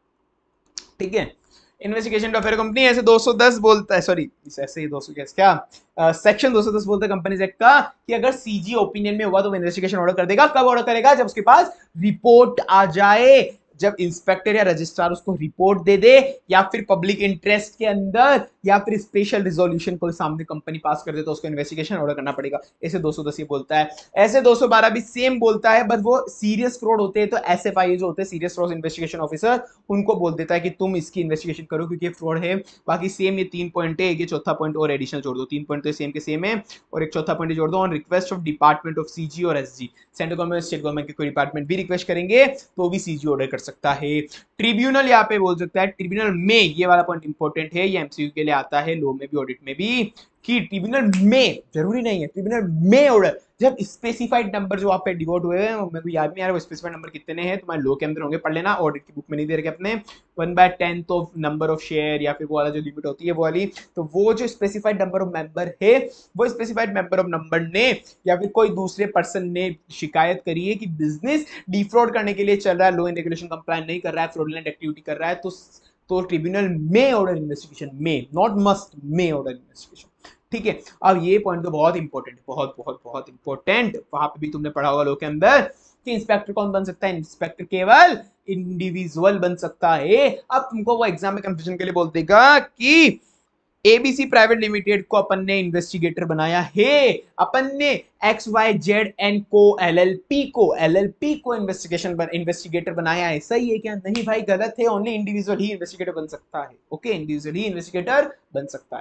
ठीक है, इन्वेस्टिगेशन टू अफेयर कंपनी ऐसे 210 बोलता है, सॉरी ऐसे ही 200 क्या सेक्शन 210 बोलता है कंपनीज एक्ट का कि अगर सीजी ओपिनियन में हुआ तो वो इन्वेस्टिगेशन ऑर्डर कर देगा। कब ऑर्डर करेगा, जब उसके पास रिपोर्ट आ जाए, जब इंस्पेक्टर या रजिस्ट्रार उसको रिपोर्ट दे दे, या फिर पब्लिक इंटरेस्ट के अंदर, या फिर स्पेशल रिजोल्यूशन कोई सामने कंपनी पास कर दे तो उसको इन्वेस्टिगेशन ऑर्डर करना पड़ेगा। ऐसे 210 ये बोलता है, ऐसे 212 भी सेम बोलता है, बट वो सीरियस फ्रॉड होते हैं तो एसएफआई जो होते हैं सीरियस फ्रॉड इन्वेस्टिगेशन ऑफिसर, उनको बोल देता है कि तुम इसकी इन्वेस्टिगेशन करो क्योंकि ये फ्रॉड है। बाकी सेम ये 3 पॉइंट है, ये चौथा पॉइंट और एडिशनल जोड़ दो, 3 पॉइंट तो सेम के सेम है और एक चौथा पॉइंट जोड़ दो, on request of department of CG और SG, central government state government के कोई डिपार्टमेंट भी रिक्वेस्ट करेंगे तो भी सीजी ऑर्डर कर सकता है। ट्रिब्यूनल यहाँ पे बोल सकता है, ट्रिब्यूनल में, ये वाला पॉइंट इंपॉर्टेंट है, ये एमसीक्यू के लिए आता है, लो में भी ऑडिट में भी, कि ट्रिब्यूनल में, जरूरी नहीं है ट्रिब्यूनल में ऑर्डर, जब स्पेसिफाइड नंबर जो आप पे डिवोट हुए हैं, मेरे को याद नहीं आ रहा वो स्पेसिफाइड नंबर कितने हैं, तुम्हारे लो के अंदर होंगे, पढ़ लेना, ऑडिट की बुक में नहीं दे रखे अपने, 1/10 ऑफ नंबर ऑफ शेयर या फिर वो वाला जो लिमिट होती है वो वाली, तो वो जो स्पेसिफाइड नंबर ऑफ मेंबर है, वो स्पेसिफाइड नंबर ऑफ नंबर ने या फिर कोई दूसरे पर्सन ने शिकायत करी है कि बिजनेस डिफ्रॉड करने के लिए चल रहा है, लो इन रेगुलेशन कंप्लाई नहीं कर रहा है, फ्रॉडुलेंट एक्टिविटी कर रहा है, तो tribunal may order investigation, may, not must, may order investigation. ठीक है, अब ये पॉइंट तो बहुत इंपॉर्टेंट है, बहुत बहुत बहुत इंपॉर्टेंट, वहां पे भी तुमने पढ़ा होगा लोग के अंदर कि इंस्पेक्टर कौन बन सकता है, इंस्पेक्टर केवल इंडिविजुअल बन सकता है। अब तुमको वो एग्जाम में कंफ्यूजन के लिए बोल देगा कि एबीसी प्राइवेट लिमिटेड को अपन ने इन्वेस्टिगेटर बनाया है, अपन ने XYZN को एलएलपी को इन्वेस्टिगेटर बनाया है, सही है क्या, नहीं भाई गलत है, ओनली इंडिविजुअल ही इन्वेस्टिगेटर बन सकता है। ओके, इंडिविजुअल ही इन्वेस्टिगेटर बन सकता है।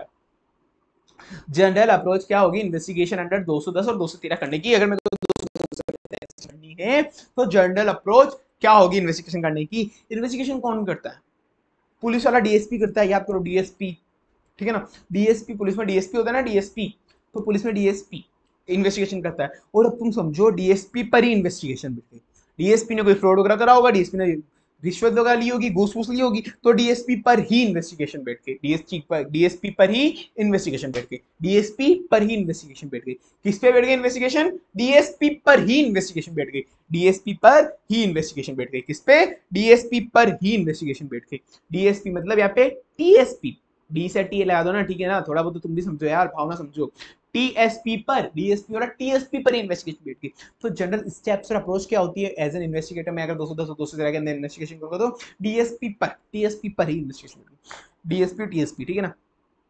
जनरल अप्रोच क्या होगी, इन्वेस्टिगेशन अंडर 210 और 213 करने की, अगर मेरे को 210 करनी है तो जनरल अप्रोच क्या होगी इन्वेस्टिगेशन करने की। इन्वेस्टिगेशन कौन करता है, पुलिस वाला डीएसपी करता है, याद करो डीएसपी, ठीक है ना, डीएसपी, पुलिस में डीएसपी होता है ना, डीएसपी, तो पुलिस में डीएसपी इन्वेस्टिगेशन करता है। और अब तुम समझो डीएसपी पर ही इन्वेस्टिगेशन बैठ गई, डीएसपी ने कोई फ्रॉड वगैरह करा होगा, डीएसपी ने रिश्वत वगैरह ली होगी, घूस फूस ली होगी, तो डीएसपी पर ही इन्वेस्टिगेशन बैठ गई, डीएसपी पर ही इन्वेस्टिगेशन बैठ गई, डीएसपी पर ही इन्वेस्टिगेशन बैठ गई। किस पे बैठ गई इन्वेस्टिगेशन? डीएसपी पर ही इन्वेस्टिगेशन बैठ गई, डीएसपी पर ही इन्वेस्टिगेशन बैठ गई। किस पे? डीएसपी पर ही इन्वेस्टिगेशन बैठ गई। डीएसपी मतलब यहाँ पे टीएसपी, डी से टी लगा दो ना, ठीक है ना, थोड़ा बहुत तो तुम भी समझो यार, भावना समझो। टीएसपी पर, डीएसपी और टीएसपी पर इन्वेस्टिगेशन बैठ गई। तो जनरल स्टेप्स और अप्रोच क्या होती है एज एन इन्वेस्टिगेटर? मैं अगर 210 200 तरह के अंदर इन्वेस्टिगेशन करूंगा तो टीएसपी पर ही इन्वेस्टिगेशन, डीएसपी टीएसपी, ठीक है ना।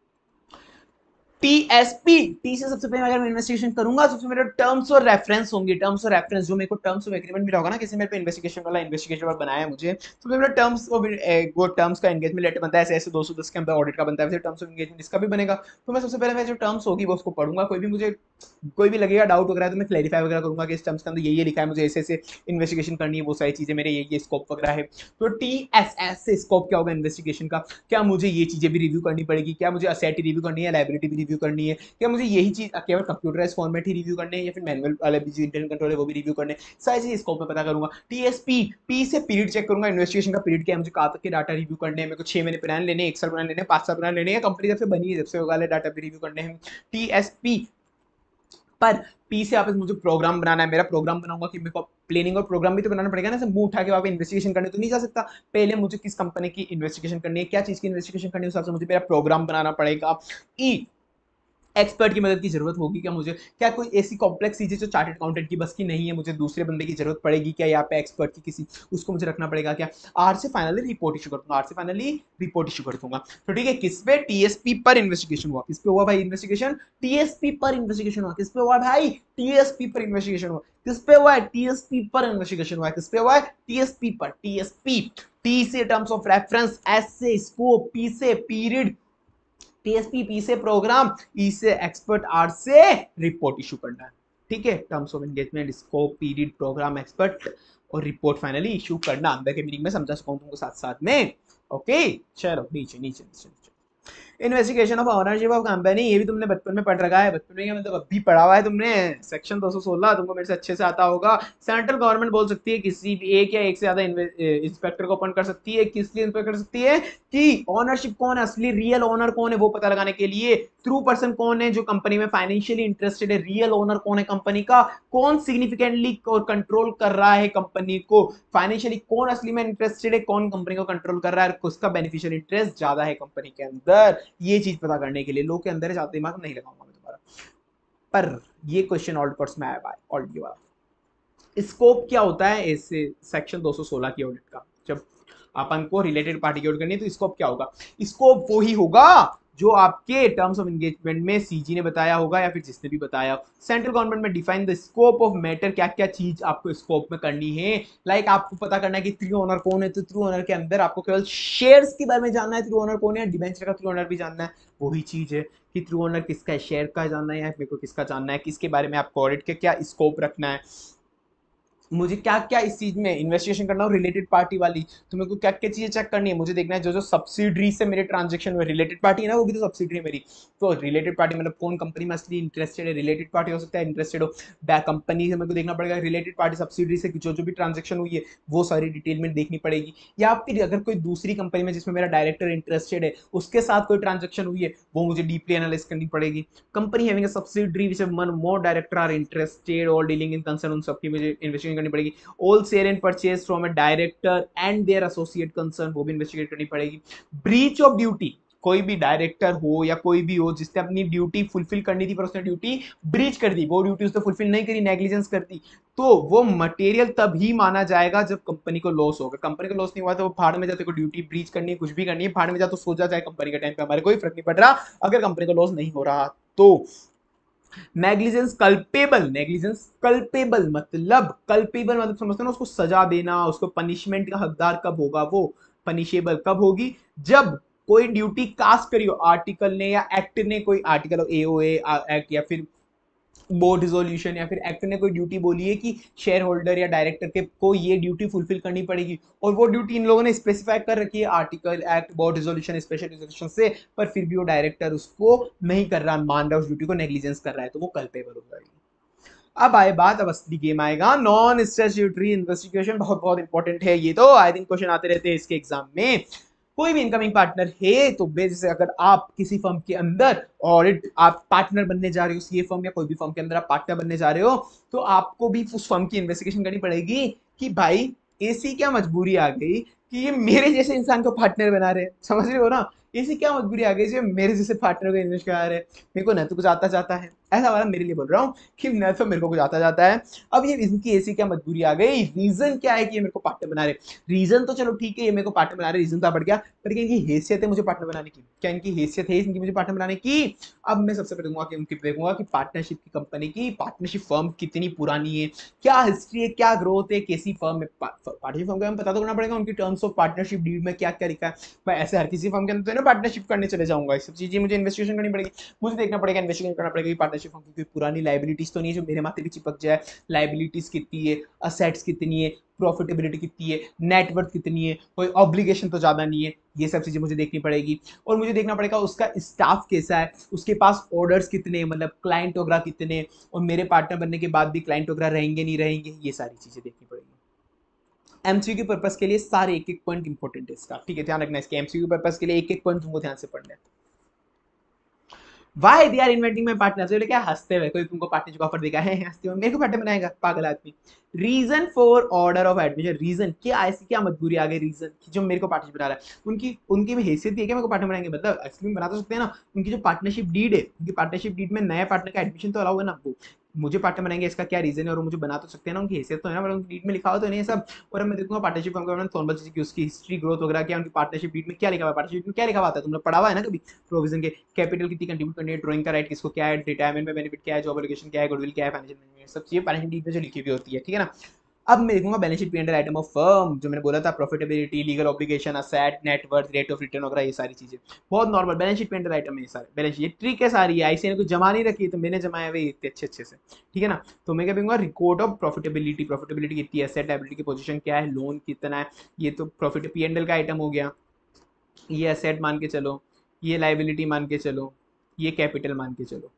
टीएसपी, टी से सबसे पहले अगर मैं इन्वेस्टिगेशन करूंगा सबसे मेरे टर्म्स और रेफरेंस होंगे, टर्म्स और रेफरेंस जो मेरे को टर्म्स ऑफ एग्रीमेंट मिला होगा ना, किसी मेरे पे इन्वेस्टिगेशन वाला इन्वेस्टिगेशन बनाया है मुझे, तो मेरा टर्म्स ऑफ वो टर्म्स का एंगेजमेंट लेटर बनता है, ऐसे ऐसे 210 के अंदर ऑडिट का बनता है, वैसे टर्म्स ऑफ एंगेजमेंट इसका भी बनेगा। तो मैं सबसे पहले मैं जो टर्म्स होगी वो उसको पढ़ूंगा, कोई भी मुझे कोई भी लगेगा डाउट वगैरह तो मैं क्लैरिफाई वगैरह करूंगा कि इस टर्म्स के अंदर ये लिखा है, मुझे ऐसे ऐसे इन्वेस्टिगेशन करनी है, वो सारी चीजें मेरे ये स्कोप वगैरह है। तो टीएसएस से स्कोप क्या होगा इन्वेस्टिगेशन का? क्या मुझे ये चीजें भी रिव्यू करनी पड़ेगी? क्या मुझे असेट रिव्यू करनी है, लाइबिलिटी भी रिव्यू करनी है? क्या मुझे यही चीज केवल कंप्यूटराइज फॉर्मेट ही रिव्यू करने हैं या फिर मैनुअल वाले जो इंटरनल कंट्रोल है वो भी रिव्यू करने हैं? सारी चीज स्कोप में पता करूंगा। टीएसपी, पी से पीरियड चेक करूंगा, इन्वेस्टिगेशन का पीरियड क्या है, मुझे कहाँ तक के डाटा रिव्यू करने हैं, मेरे को 6 महीने प्लान लेने, 1 साल प्लान लेने, 5 साल प्लान लेने हैं, कंपनी जब से बनी है जब से वाले डाटा भी रिव्यू करने हैं। टीएसपी पर पी से आप मुझे प्रोग्राम बनाना है, मेरा प्रोग्राम बनाऊंगा कि मेरे को प्लानिंग और प्रोग्राम भी तो बनाना पड़ेगा ना, मुंह उठा के वहां पे इन्वेस्टिगेशन करने तो नहीं जा सकता। पहले मुझे किस कंपनी की इन्वेस्टिगेशन करनी है, क्या चीज की इन्वेस्टिगेशन करनी है, उस हिसाब से मुझे मेरा प्रोग्राम बनाना पड़ेगा। ई, एक्सपर्ट की मदद की जरूरत होगी क्या मुझे? क्या कोई ऐसी कॉम्प्लेक्स चीजें जो चार्टेड अकाउंटेंट की बस की नहीं है, मुझे दूसरे बंदे की जरूरत पड़ेगी क्या यहाँ पे एक्सपर्ट की किसी, उसको मुझे रखना पड़ेगा क्या? आर से फाइनली रिपोर्ट इशू कर दूंगा, आर से फाइनली रिपोर्ट इशू कर दूंगा। तो ठीक है, किस पे? टीएसपी पर इन्वेस्टिगेशन हुआ। किस पे हुआ भाई इन्वेस्टिगेशन? टीएसपी पर इन्वेस्टिगेशन हुआ। किस पे हुआ भाई? टीएसपी पर इन्वेस्टिगेशन हुआ। किस पे हुआ है? टीएसपी पर इन्वेस्टिगेशन हुआ। किस पे हुआ है? टीएसपी पर। टीएसपी, टी से टर्म्स ऑफ रेफरेंस, एस से स्कोप, पी से पीरियड, टीएसपी, पी से प्रोग्राम, ई से एक्सपर्ट, आर से रिपोर्ट इशू करना है। ठीक है, terms of engagement, scope, period, program, expert और रिपोर्ट फाइनली इशू करना। अंदर के मीनिंग में समझा सकूं तुमको साथ साथ में। ओके, चलो नीचे नीचे नीचे, investigation of ownership of company, ये भी तुमने बचपन में पढ़ रखा है, बचपन में मतलब अभी पढ़ा हुआ है तुमने, सेक्शन 216 तुमको मेरे से अच्छे से आता होगा। सेंट्रल गवर्नमेंट बोल सकती है किसी भी एक या एक से ज्यादा इंस्पेक्टर को अपॉइंट कर सकती है, किस लिए इंस्पेक्ट कर सकती है? कि ओनरशिप कौन है, असली रियल ओनर कौन है वो पता लगाने के लिए, ट्रू पर्सन कौन है जो कंपनी में फाइनेंशियली इंटरेस्टेड है, रियल ओनर कौन है कंपनी का, कौन सिग्निफिकेंटली कंट्रोल कर रहा है कंपनी को, फाइनेंशियली कौन असली में इंटरेस्टेड है, कौन कंपनी को कंट्रोल कर रहा है, उसका बेनिफिशियल इंटरेस्ट ज्यादा है कंपनी के अंदर, ये चीज पता करने के लिए लोग के अंदर ज्यादा दिमाग नहीं लगाऊंगा मैं तुम्हारा। पर ये क्वेश्चन ऑल कोर्स में आया भाई ऑलरेडी वाला। स्कोप क्या होता है इस सेक्शन 216 की ऑडिट का? जब अपन को रिलेटेड पार्टी की ऑडिट करनी है तो स्कोप क्या होगा? स्कोप वो ही होगा जो आपके टर्म्स ऑफ एंगेजमेंट में सीजी ने बताया होगा या फिर जिसने भी बताया। सेंट्रल गवर्नमेंट में define the scope of matter, क्या क्या चीज आपको स्कोप में करनी है। लाइक आपको पता करना है कि ट्रू ओनर कौन है, तो ट्रू ओनर के अंदर आपको केवल शेयर्स के बारे में जानना है, ट्रू ओनर कौन है, डिबेंचर का ट्रू ओनर भी जानना है। वही चीज है कि ट्रू ओनर किसका है, शेयर का जानना है या मेरे को किसका जानना है, किसके बारे में आपको ऑडिट के क्या स्कोप रखना है, मुझे क्या क्या इस चीज में इन्वेस्टिगेशन करना हो रिलेटेड पार्टी वाली, तो मेरे को क्या क्या चीजें चेक करनी है, मुझे देखना है जो जो सब्सिडरी से मेरे ट्रांजेक्शन हुए, रिलेटेड पार्टी है ना वो भी तो सब्सिडरी मेरी, तो रिलेटेड पार्टी मतलब कौन कंपनी में असली इंटरेस्टेड है, रिलेटेड पार्टी हो सकता है इंटरेस्टेड हो, बैक कंपनी से मेरे को देखना पड़ेगा, रिलेटेड पार्टी सब्सिडरी से जो जो भी ट्रांजेक्शन हुई है वो सारी डिटेल में देखनी पड़ेगी। या फिर अगर कोई दूसरी कंपनी में जिसमें मेरा डायरेक्टर इंटरेस्टेड है उसके साथ कोई ट्रांजेक्शन हुई है वो मुझे डीपली एनालाइज करनी पड़ेगी। Company having a subsidiary which one more director are interested और डीलिंग इन कंसर्न, उन सबकी मुझे इन्वेस्टिगेशन करनी पड़ेगी। All share and purchase from a director and their associate concern, वो भी इन्वेस्टिगेट करनी पड़ेगी। ब्रीच ऑफ ड्यूटी, कोई भी डायरेक्टर हो या कोई भी हो जिसने अपनी ड्यूटी फुलफिल करनी थी पर उसने ड्यूटी ब्रीच कर दी, वो ड्यूटी उसने फुलफिल नहीं करी, नेग्लिजेंस कर दी, तो वो मटेरियल तभी माना जाएगा जब कंपनी को लॉस होगा। कंपनी को लॉस नहीं हुआ तो वो भाड़ में जाते को ड्यूटी ब्रीच करनी है, कुछ भी करनी है, भाड़ में जा तो सो जा जाए कंपनी के टाइम पे, हमारे कोई फर्क नहीं पड़ रहा अगर कंपनी को लॉस नहीं हो रहा तो। नेग्लिजेंस कल्पेबल, नेग्लिजेंस कल्पेबल मतलब समझते ना, उसको सजा देना, उसको पनिशमेंट का हकदार कब होगा, वो पनिशेबल कब होगी, जब कोई ड्यूटी कास्ट करी हो आर्टिकल ने या एक्ट ने, कोई आर्टिकल एओए एक्ट या फिर बोर्ड रिजोल्यूशन या फिर एक्ट ने कोई ड्यूटी बोली है कि शेयर होल्डर या डायरेक्टर के को ये ड्यूटी फुलफिल करनी पड़ेगी और वो ड्यूटी इन लोगों ने स्पेसिफाई कर रखी है article, act, board resolution, special resolution से, पर फिर भी वो डायरेक्टर उसको नहीं कर रहा, मान रहा है उस ड्यूटी को, नेग्लिजेंस कर रहा है, तो वो कल्पेबल हो जाएगी। अब आए बात, अब असली गेम आएगा, नॉन स्टैट्यूटरी इन्वेस्टिगेशन बहुत बहुत इंपॉर्टेंट है ये तो, आई थिंक क्वेश्चन आते रहते हैं इसके एग्जाम में। कोई भी इनकमिंग पार्टनर है तो जैसे अगर आप किसी फर्म के अंदर ऑडिट आप पार्टनर बनने जा रहे हो, सीए फर्म या कोई भी फर्म के अंदर आप पार्टनर बनने जा रहे हो, तो आपको भी उस फर्म की इन्वेस्टिगेशन करनी पड़ेगी कि भाई ऐसी क्या मजबूरी आ गई कि ये मेरे जैसे इंसान को पार्टनर बना रहे हैं, समझ रहे हो ना, ऐसी क्या मजबूरी आ गई जो मेरे जैसे पार्टनर को इन्वेस्ट करा रहे हैं, मेरे को न तो कुछ आता जाता है, ऐसा वाला मेरे लिए बोल रहा हूँ कि न तो मेरे को कुछ आता जाता है। अब ये इनकी ऐसी क्या मजबूरी आ गई, रीजन क्या है कि ये मेरे को पार्टनर बना रहे, रीजन तो चलो ठीक है ये मेरे को पार्टनर बना रहे, रीजन तो बढ़ गया, पर क्या इनकी हैसियत है मुझे पार्टनर बनाने की, क्या इनकी हैसियत है इनकी मुझे पार्टनर बनाने की। अब मैं सबसे पहले देखूंगा कि उनकी देखूंगा कि पार्टनरशिप की कंपनी की पार्टनरशिप फर्म कितनी पुरानी है, क्या हिस्ट्री है, क्या ग्रोथ है, कैसी फर्म है, पार्टनरशिप फर्म का हमें पता तो करना पड़ेगा, उनकी टर्म्स ऑफ पार्टनरशिप डीड में क्या क्या लिखा है। मैं ऐसे हर किसी फर्म के अंदर तो ना पार्टनरशिप करने चले जाऊंगा, ये सब चीजें मुझे इन्वेस्टिगेशन करनी पड़ेगी, मुझे देखना पड़ेगा, इन्वेस्टिगेशन करना पड़ेगा कि पार्टनरशिप फर्म की कोई पुरानी लाइबिलिटीज तो नहीं है जो मेरे माथे भी चिपक जाए, लाइबिलिटीज कितनी है, असेट्स कितनी है, प्रॉफिटेबिलिटी कितनी है, नेटवर्थ कितनी है, कोई ऑब्लिगेशन तो ज्यादा नहीं है, ये सब चीजें मुझे देखनी पड़ेगी। और मुझे देखना पड़ेगा उसका स्टाफ कैसा है, उसके पास ऑर्डर्स कितने, मतलब क्लाइंट वगैरह कितने, और मेरे पार्टनर बनने के बाद भी क्लाइंट वगैरह रहेंगे नहीं रहेंगे, ये सारी चीजें देखनी पड़ेगी। एमसीक्यू पर्पस के लिए सारे एक एक पॉइंट इंपॉर्टेंट है इसका, ठीक है, ध्यान रखना इसके एमसीक्यू पर्पस के लिए एक एक पॉइंट तुमको ध्यान से पढ़ना है। Why they are inventing my partner, क्या हंसते हुए कोई तुमको पार्टनरशिप ऑफर देगा है, हंसते हुए मेरे को पार्टनर बनाएगा, पागल आदमी। Reason for order of admission, reason क्या, ऐसी क्या मजबूरी आ गई रीजन कि जो मेरे को पार्टनरशिप बना रहा है, उनकी उनकी भी हैसियत भी है क्या मेरे को पार्टनर बनाएंगे, मतलब एक्चुअली बना तो सकते हैं ना, उनकी जो पार्टनरशिप डीड है, उनकी पार्टनरशिप डीड में नया पार्टनर का एडमिशन तो अलाउ है ना, वो मुझे पार्टनर बनाएंगे इसका क्या रीजन है, और मुझे बना तो सकते हैं ना, उनकी हैसियत तो है ना, मतलब उनकी डीड में लिखा हो तो नहीं है सब। और मैं देखूंगा पार्टनरशिप फर्म का सोनबल की उसकी हिस्ट्री ग्रोथ वगैरह क्या, उनकी पार्टनरशिप डीड में क्या लिखा हुआ है, पार्टनरशिप में क्या लिखा हुआ है, तुमने पढ़ा हुआ है ना कभी, प्रोविजन के, कैपिटल कितनी कंट्रीब्यूट करनी है, ड्राइंग का राइट किसको क्या है, रिटायरमेंट में बेनिफिट क्या है, जॉब एलोकेशन क्या है, गुडविल क्या है, फाइनेंशियल मैनेजमेंट, सब चीजें फाइनेंशियल डीड में जो लिखी हुई होती है, ठीक है ना। अब मैं देखूंगा balance sheet P and L item of firm, जो मैंने बोला था profitability, legal obligation, asset, net worth, rate of return वगैरह, ये सारी चीजें बहुत normal balance sheet P and L item है, ये सारे बैलेंस शीट, ये ट्रिक है सारी, ऐसे कुछ जमा नहीं रखी तो मैंने जमाया हुए इतने अच्छे अच्छे से, ठीक है ना। तो मैं क्या कहूँगा रिकॉर्ड ऑफ प्रॉफिटेबिलिटी, प्रॉफिटेबिलिटी कितनी है, एसेट लायबिलिटी की पोजीशन क्या है, लोन कितना है, ये तो प्रॉफिट पी&एल का आइटम हो गया, ये एसेट मान के चलो, ये लाइबिलिटी मान के चलो, ये कैपिटल मान के चलो,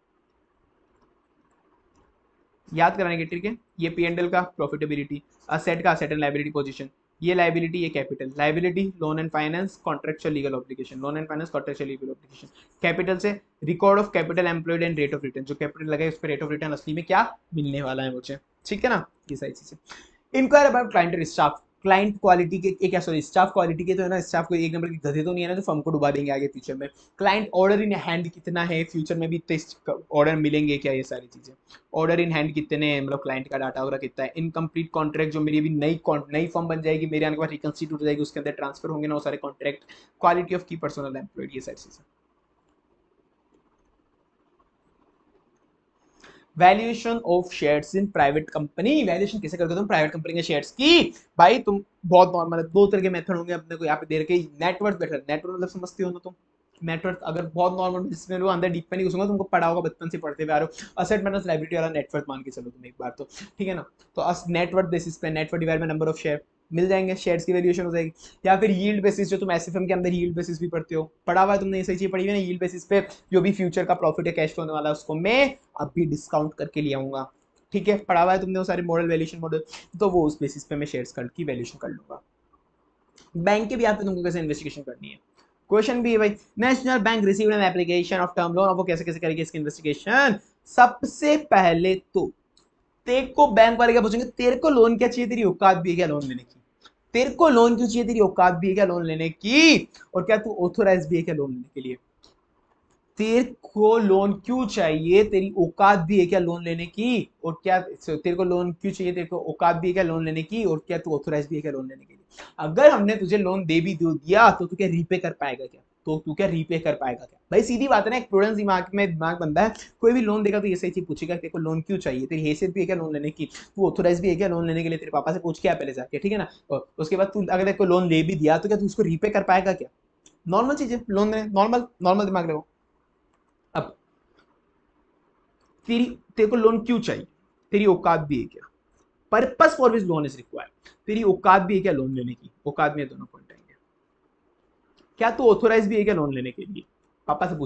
याद कराने के, ठीक है। ये पी&एल का प्रॉफिटेबिलिटी, असेट का असेट एंड लाइबिलिटी पोजीशन, ये लाइबिलिटी, ये capital, liability loan and finance, contractual legal obligation, loan and finance, contractual legal obligation, capital से record of capital employed and rate of return, जो capital लगे उस पर rate of return असली में क्या मिलने वाला है मुझे, ठीक है ना, ये सारी चीजें। इंक्वायर अबाउट क्लाइंट और स्टाफ, क्लाइंट क्वालिटी के क्या, सॉरी स्टाफ क्वालिटी के, तो है ना, स्टाफ को एक नंबर के गधे तो नहीं है ना जो फर्म को डुबा देंगे आगे फ्यूचर में। क्लाइंट ऑर्डर इन हैंड कितना है, फ्यूचर में भी इतने ऑर्डर मिलेंगे क्या, ये सारी चीजें। ऑर्डर इन हैंड कितने हैं, मतलब क्लाइंट का डाटा वगैरह कितना है। इनकम्प्लीट कॉन्ट्रैक्ट, जो मेरी अभी नई फर्म बन जाएगी, मेरे आने के बाद रिकंस्टिट्यूट हो जाएगी, उसके अंदर ट्रांसफर होंगे ना वो सारे कॉन्ट्रैक्ट। क्वालिटी ऑफ की पर्सनल एम्प्लॉयड, ये सारी चीजें। Valuation of shares in private company, valuation कैसे करते हो तुम प्राइवेट कंपनी के शेयर्स की, भाई तुम बहुत नॉर्मल है, दो तरह के मेथड होंगे अपने को यहाँ पे दे रखे, नेटवर्थ बेटर, नेटवर्थ मतलब समझते हो ना तुम, नेटवर्थ अगर बहुत नॉर्मल जिसमें लोग अंदर डीप में नहीं घुसूंगा, तुमको पढ़ा होगा बचपन से पढ़ते हुए आ रहे हो, असेट माइनस लायबिलिटी वाला नेटवर्थ मान के चलो तुम एक बार तो, ठीक है ना। तो नेटवर्थ बेसिस पे net worth divide by number of share मिल जाएंगे, शेयर्स की वैल्यूएशन हो जाएगी। या फिर यील्ड बेसिस, जो तुम एसएफएम के अंदर यील्ड बेसिस भी पढ़ते हो, पढ़ा हुआ है तुमने, ये सही चीज पढ़ी हुई है ना, यील्ड बेसिस पे जो भी फ्यूचर का प्रॉफिट है, कैश फ्लो होने वाला है, उसको मैं अभी डिस्काउंट करके ले आऊंगा, ठीक है, पढ़ा हुआ है तुमने वो सारे मॉडल, वैल्यूएशन मॉडल, तो वो उस बेसिस पे मैं शेयर्स की वैल्यूएशन कर लूंगा। बैंक के भी यहाँ पे तुमको कैसे इन्वेस्टिगेशन करनी है, क्वेश्चन भी है भाई, national bank received an application of term loan, अब वो कैसे कैसे करेगी इसकी इन्वेस्टिगेशन। सबसे पहले तो तेरे को बैंक वाले क्या पूछेंगे, तेरे को लोन क्या चाहिए, तेरी औकात भी है क्या लोन लेने की, तेरे को लोन क्यों चाहिए, तेरी औकात भी है क्या लोन लेने की, और क्या तू ऑथोराइज भी है क्या लोन लेने के लिए, तेरे को लोन क्यों चाहिए, तेरी औकात भी है क्या लोन लेने की, और क्या तेरे को लोन क्यों चाहिए, तेरे को औकात भी है क्या लोन लेने की, और क्या तू ऑथोराइज भी है क्या लोन लेने के लिए। अगर हमने तुझे लोन दे भी दिया तो तू क्या रीपे कर पाएगा क्या, तो तू क्या रीपे कर पाएगा क्या, भाई सीधी बात है ना, एक प्रूडेंस दिमाग बनता है, कोई भी लोन देगा तो ये सही चीज पूछेगा, तेरे को लोन क्यों चाहिए, तेरी हैसियत भी है क्या लोन लेने की, तू ऑथोराइज भी है क्या लोन लेने के लिए, तेरे पापा से पूछ के आ पहले जाके, ठीक है ना। और उसके बाद तू अगर तेरे को लोन ले भी दिया तो क्या तू उसको रीपे कर पाएगा क्या, नॉर्मल चीज है लोन देने, नॉर्मल नॉर्मल दिमाग रखो। अब तेरी तेरे को लोन क्यों चाहिए, तेरी औकात भी है क्या, purpose for which loan is required, तेरी औकात भी है क्या लोन लेने की, औकात में दोनों पॉइंट आएंगे। क्या तू ऑथोराइज भी है क्या लोन लेने के लिए, पापा से पूछ क्या,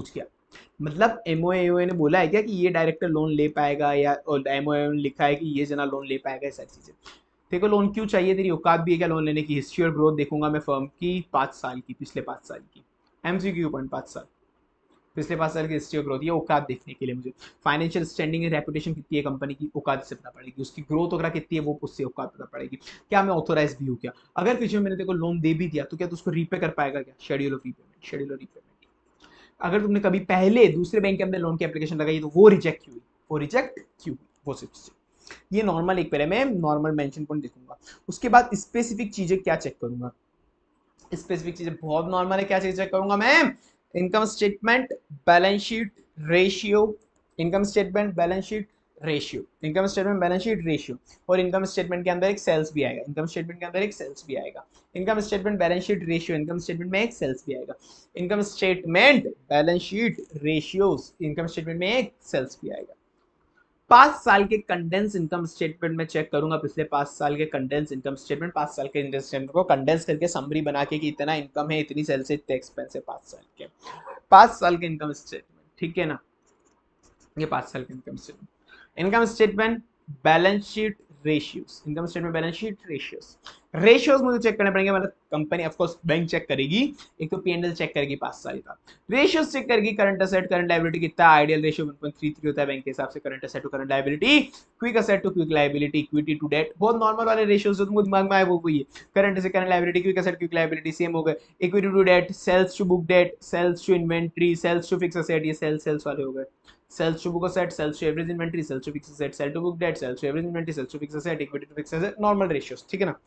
मतलब एमओए ने बोला है क्या कि ये डायरेक्टर लोन ले पाएगा, या एमओए में लिखा है कि ये जना लोन ले पाएगा, ये सारी चीजें। तेरे को लोन क्यों चाहिए, तेरी औकात भी है क्या लोन लेने की? हिस्ट्री और ग्रोथ देखूंगा मैं फर्म की 5 साल की, पिछले 5 साल की, एमसीक्यू पॉइंट 5 साल, पिछले 5 साल की हिस्ट्री और ग्रोथ, ये औकात देखने के लिए मुझे। फाइनेंशियल स्टैंडिंग एंड रेपुटेशन कितनी है कंपनी की, औकात से पता पड़ेगी। उसकी ग्रोथ वगैरह कितनी है, वो उससे औकात पता पड़ेगी। क्या मैं ऑथोराइज भी हूँ क्या? अगर फ्यूचर में मैंने तेरे को लोन दे भी दिया तो क्या तू उसको रीपे कर पाएगा क्या? Schedule of repayment, schedule of repayment. अगर तुमने कभी पहले दूसरे बैंक के अंदर लोन की एप्लीकेशन लगाई तो वो रिजेक्ट क्यों हुई, वो रिजेक्ट क्यों हुई, वो सिर्फ ये नॉर्मल एक पहले मैं नॉर्मल मेंशन पॉइंट देखूंगा। उसके बाद स्पेसिफिक चीजें क्या चेक करूंगा, स्पेसिफिक चीजें बहुत नॉर्मल है। क्या चीज चेक करूंगा मैं? Income statement, balance sheet, ratio, income statement, balance sheet, ratio, income statement, balance sheet, ratio. और इनकम स्टेटमेंट के अंदर एक सेल्स भी आएगा, इनकम स्टेटमेंट के अंदर एक सेल्स भी आएगा। Income statement, balance sheet, ratio, income statement में एक सेल्स भी आएगा। Income statement, balance sheet, ratios, income statement में एक सेल्स भी आएगा। 5 साल के कंडेंस इनकम स्टेटमेंट में चेक करूंगा, पिछले 5 साल के कंडेंस इनकम स्टेटमेंट, 5 साल के इनकम स्टेटमेंट को कंडेंस करके समरी बना के कि इतना इनकम है, इतनी सेल से इतने एक्सपेंस है 5 साल के, 5 साल के इनकम स्टेटमेंट, ठीक है ना? ये 5 साल के income statement, income statement, balance sheet, ratios, income statement, balance sheet, ratios. Ratios मुझे चेक करने पड़ेंगे, मतलब company of course bank check करेगी, एक तो पीएनएल चेक करेगी 5 साल का, रेशियोज चेक करेगी, करंट असेट, करंट लायबिलिटी कितना, आइडियल रेशियो 1.33 होता है बैंक के हिसाब से, current asset to current liability, quick asset to quick liability, equity to debt, बहुत नॉर्मल वाले रेशियोज जो तुमको दिमाग में आए वो ये current asset, current liability, quick asset, quick liability same हो गए, equity to debt, sales to book debt, sales to inventory, sales to fix asset, ये सेल्स वाले हो गए, sells to book asset, sells to average inventory, sells to fixed asset, sell to book debt, sells to average inventory, sells to fixed asset, equity to fixed asset, normal ratios, ठीक है ना?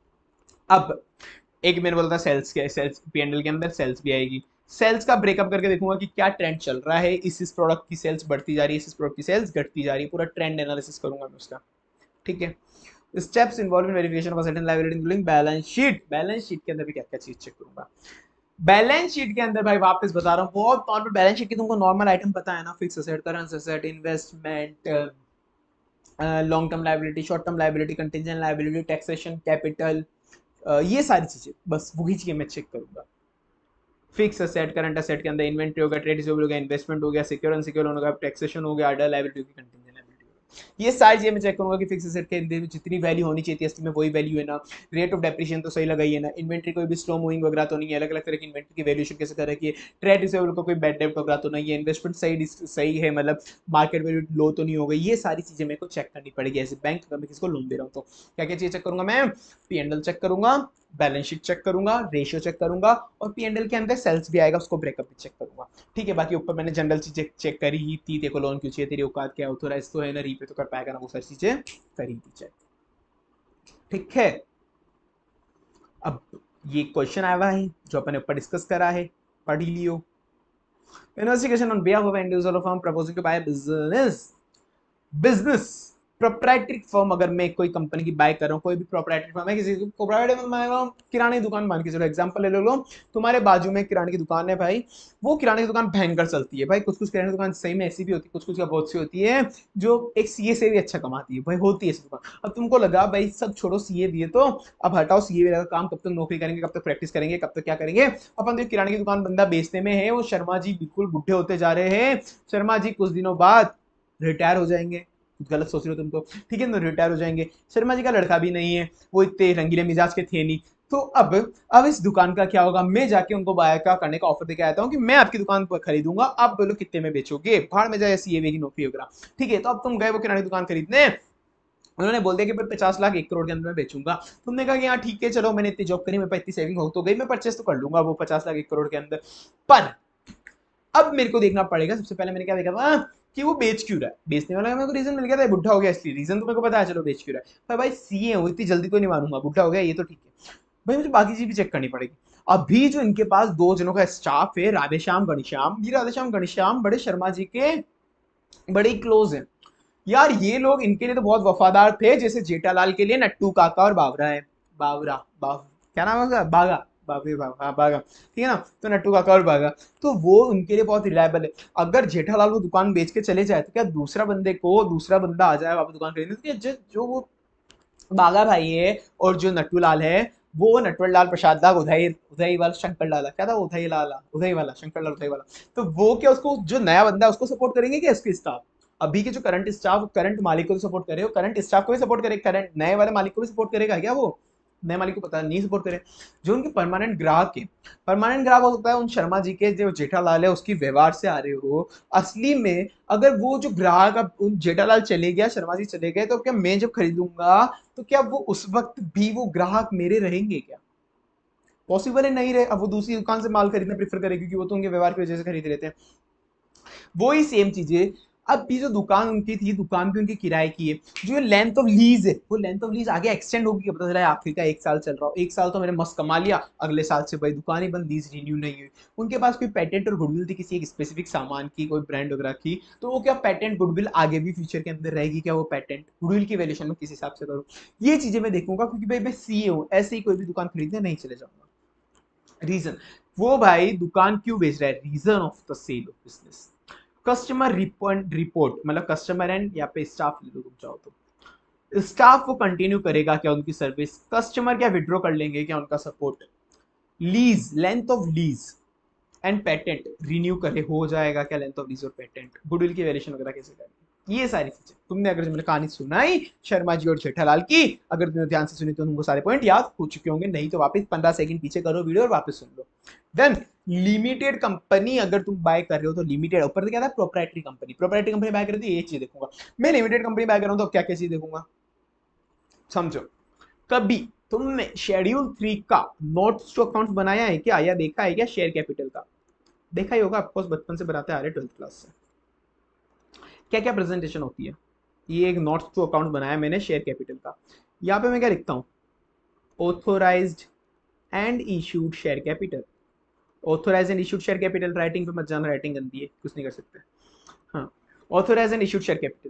अब एक मैंने बोला था सेल्स के, sales PNL के अंदर सेल्स भी आएगी, सेल्स का ब्रेकअप करके देखूंगा कि क्या ट्रेंड चल रहा है, इस प्रोडक्ट की सेल्स बढ़ती जा रही है, इस प्रोडक्ट की सेल्स घटती जा रही है, पूरा ट्रेंड एनालिसिस करूंगा मैं उसका, ठीक है? Steps involve in verification of asset and liability including balance sheet, balance sheet के अंदर भी क्या क्या चीज चेक करूंगा। बैलेंस शीट के अंदर भाई वापस बता रहा हूँ, बहुत नॉर्मल बैलेंस शीट की तुमको नॉर्मल आइटम पता है ना, fix asset, current asset, investment, long term liability, short term liability, contingent liability, taxation, capital, ये सारी चीजें, बस वही चीजें मैं चेक करूंगा। फिक्स असेट, करंट असेट के अंदर इन्वेंट्री हो गया, ट्रेड रिसीवेबल हो गया, इन्वेस्टमेंट हो गया, सिक्योर अनसिक्योर लोन हो गया, टैक्सेशन हो गया, अदर लायबिलिटी हो गई, कंटिजेंट लायबिलिटी हो गई, ये सारी चीजें मैं चेक करूंगा कि फिक्स असेट के अंदर जितनी वैल्यू होनी चाहिए थी में वही वैल्यू है ना, रेट ऑफ डेप्रिसिएशन तो सही लगाई है ना, इन्वेंट्री कोई भी स्लो मूविंग वगैरह तो नहीं है, अलग अलग तरह की इन्वेंट्री की वैल्यूएशन कैसे कर रखी है, ट्रेड रिसीवेबल को कोई बैड डेब्ट वगैरह तो नहीं है, इन्वेस्टमेंट सही है, मतलब मार्केट वैल्यू लो तो नहीं हो गई, ये सारी चीजें मेरे को चेक करनी पड़ेगी एज ए बैंक, अगर मैं किसको लोन दे रहा हूँ तो। क्या क्या चीज चेक करूंगा मैं? पीएनएल चेक करूंगा, बैलेंस शीट चेक करूंगा, रेशियो चेक करूंगा, और पीएनएल के अंदर सेल्स भी आएगा, उसको ब्रेकअप भी चेक करूंगा, ठीक है? बाकी ऊपर मैंने जनरल चीजें चेक करी ही थी, तेरे को लोन क्यों चाहिए, तेरी औकात क्या, ऑथोराइज तो है ना, रीपे तो कर पाएगा ना, वो सारी चीजें करी थी चेक, ठीक है? अब ये क्वेश्चन आया हुआ है जो अपन ने ऊपर डिस्कस करा है, पढ़ ही लियो। Investigation on behalf of individual firm proposing to buy business, business proprietary firm, अगर मैं कोई कंपनी की बाय कर रहा हूँ, कोई भी प्रोप्राइटरी फर्म है, किसी प्रोप्राइटरी किराने की दुकान मान के चलो, एग्जांपल ले लो, तुम्हारे बाजू में किराने की दुकान है भाई, वो किराने की दुकान भयंकर चलती है भाई, कुछ कुछ किराने की दुकान सही में ऐसी भी होती है, कुछ कुछ का बहुत सी होती है जो एक सीए से भी अच्छा कमाती है भाई, होती है ऐसी दुकान। अब तुमको लगा भाई सब छोड़ो, सीए दिए तो अब हटाओ सीए का काम, कब तक नौकरी करेंगे, कब तक प्रैक्टिस करेंगे, कब तक क्या करेंगे, अपन तो किराने की दुकान बंदा बेचने में है, वो शर्मा जी बिल्कुल बुढ़े होते जा रहे हैं, शर्मा जी कुछ दिनों बाद रिटायर हो जाएंगे, कुछ गलत सोच रहे हो तुम तो, ठीक है ना, रिटायर हो जाएंगे, शर्मा जी का लड़का भी नहीं है, वो इतने रंगीले मिजाज के थे नहीं, तो अब इस दुकान का क्या होगा, मैं जाके उनको बाय का करने का ऑफर देके आता हूँ कि मैं आपकी दुकान पर खरीदूंगा, आप बोलो कितने में बेचोगे, भाड़ में जाए सीए की नौकरी वगैरह, ठीक है? तो अब तुम गए वो किराने की दुकान खरीदने, उन्होंने बोल दिया कि मैं 50 लाख 1 करोड़ के अंदर में बेचूंगा, तुमने कहा कि हाँ ठीक है चलो, मैंने इतनी जॉब करी, मेरे पास इतनी सेविंग हो तो गई, मैं परचेस तो कर लूंगा वो 50 लाख 1 करोड़ के अंदर, पर अब मेरे को देखना पड़ेगा, सबसे पहले मैंने क्या देखा था कि वो बेच क्यों रहा है, बेचने वाला मेरे को रीजन मिल गया था, बुढ़ा हो गया इसलिए, रीजन तो मेरे को पता है, चलो बेच क्यों रहा है, पर भाई सीए हो, इतनी जल्दी तो नहीं मानूंगा, बुढ़ा हो गया ये तो ठीक है भाई, मुझे बाकी चीज भी चेक करनी पड़ेगी। अभी जो इनके पास 2 जनों का स्टाफ है, राधेश्याम घनश्याम, ये राधेश्याम घनश्याम बड़े शर्मा जी के बड़े क्लोज हैं यार, ये लोग इनके लिए तो बहुत वफादार थे, जैसे जेठालाल के लिए नट्टू काका और बावरा है, बावरा बाव क्या नाम है उसका, बागा, बाबे बाबा, हाँ बागा, ठीक है ना, तो नट्टू काका और बागा, तो वो उनके लिए बहुत रिलायबल है। अगर जेठालाल वो दुकान बेच के चले जाए तो क्या दूसरा बंदा आ जाए वापस दुकान खरीदने, तो जो वो बागा भाई है और जो नट्टू लाल है वो नटवर लाल प्रसाद दाग उदय उदय वाला शंकर लाला क्या था, उदय लाला उदय वाला शंकर लाल उदय वाला, तो वो क्या उसको जो नया बंदा है उसको सपोर्ट करेंगे क्या उसके स्टाफ? अभी के जो करंट स्टाफ करंट मालिक को सपोर्ट करे, करंट स्टाफ को भी सपोर्ट करे, करंट नए वाले मालिक को भी सपोर्ट करेगा क्या? वो नए मालिक को पता नहीं सपोर्ट करे। जो उनके परमानेंट ग्राहक है, परमानेंट ग्राहक हो सकता है उन शर्मा जी के जो जेठालाल है उसकी व्यवहार से आ रहे हो। असली में अगर वो जो ग्राहक अब उन जेठालाल चले गया, शर्मा जी चले गए, तो क्या मैं जब खरीदूंगा तो क्या वो उस वक्त भी वो ग्राहक मेरे रहेंगे क्या? पॉसिबल है नहीं रहे। अब वो दूसरी दुकान से माल खरीदना प्रेफर करे क्योंकि वो तो उनके व्यवहार की वजह से खरीद लेते हैं। वही सेम चीजें अब भी जो दुकान उनकी थी, दुकान भी उनकी किराए की है, जो लेंथ ऑफ लीज है वो लेंथ ऑफ लीज आगे एक्सटेंड होगी। पता चला है आखिर का 1 साल चल रहा हो, 1 साल तो मैंने मस्त कमा लिया, अगले साल से भाई दुकान ही बंद, लीज रिन्यू नहीं हुई। उनके पास कोई पेटेंट और गुडविल थी किसी एक स्पेसिफिक सामान की, कोई ब्रांड वगैरह की, तो वो क्या पेटेंट गुडविल आगे भी फ्यूचर के अंदर रहेगी क्या? वो पेटेंट गुडविल की वैल्यूएशन में किस हिसाब से करूँ, ये चीजें मैं देखूंगा क्योंकि भाई मैं सीए हूँ, ऐसे ही कोई भी दुकान खरीदने नहीं चले जाऊंगा। रीजन, वो भाई दुकान क्यों बेच रहा है, reason of the sale of business. Customer report मतलब कस्टमर एंड या पे स्टाफ ले लो तुम चाहो तो, स्टाफ वो कंटिन्यू करेगा क्या उनकी सर्विस, कस्टमर क्या विड्रॉ कर लेंगे क्या उनका support, lease length of lease and patent renew करे हो जाएगा क्या लेंथ ऑफ लीज और पेटेंट, गुडविल की वैल्यूएशन वगैरह कैसे करेंगे, ये सारी चीजें तुमने अगर मैंने कहानी सुनाई शर्मा जी और जेठालाल की, अगर तुमने ध्यान से सुनी तो तुमको सारे पॉइंट याद हो चुके होंगे, नहीं तो वापस 15 सेकंड पीछे करो वीडियो और वापस सुन लो। देन लिमिटेड कंपनी अगर तुम बाय कर रहे हो तो लिमिटेड ऊपर क्या था, proprietary company, proprietary company buy कर रही हो ये चीज देखूंगा मैं, लिमिटेड कंपनी बाय कर रहा हूं तो क्या क्या चीज देखूंगा समझो। कभी तुमने शेड्यूल 3 का नोट्स टू अकाउंट बनाया है क्या, या देखा है क्या शेयर कैपिटल का? देखा ही होगा ऑफकोर्स, बचपन से बनाते आ रहे 12th क्लास से। क्या क्या प्रेजेंटेशन होती है, ये एक नोट्स टू अकाउंट बनाया मैंने शेयर कैपिटल का। यहाँ पे मैं क्या लिखता हूँ, authorised and issued share capital, authorise and issued share capital, writing पे मत जाना, राइटिंग गंदी है कुछ नहीं कर सकते। हाँ, authorise and issued share capital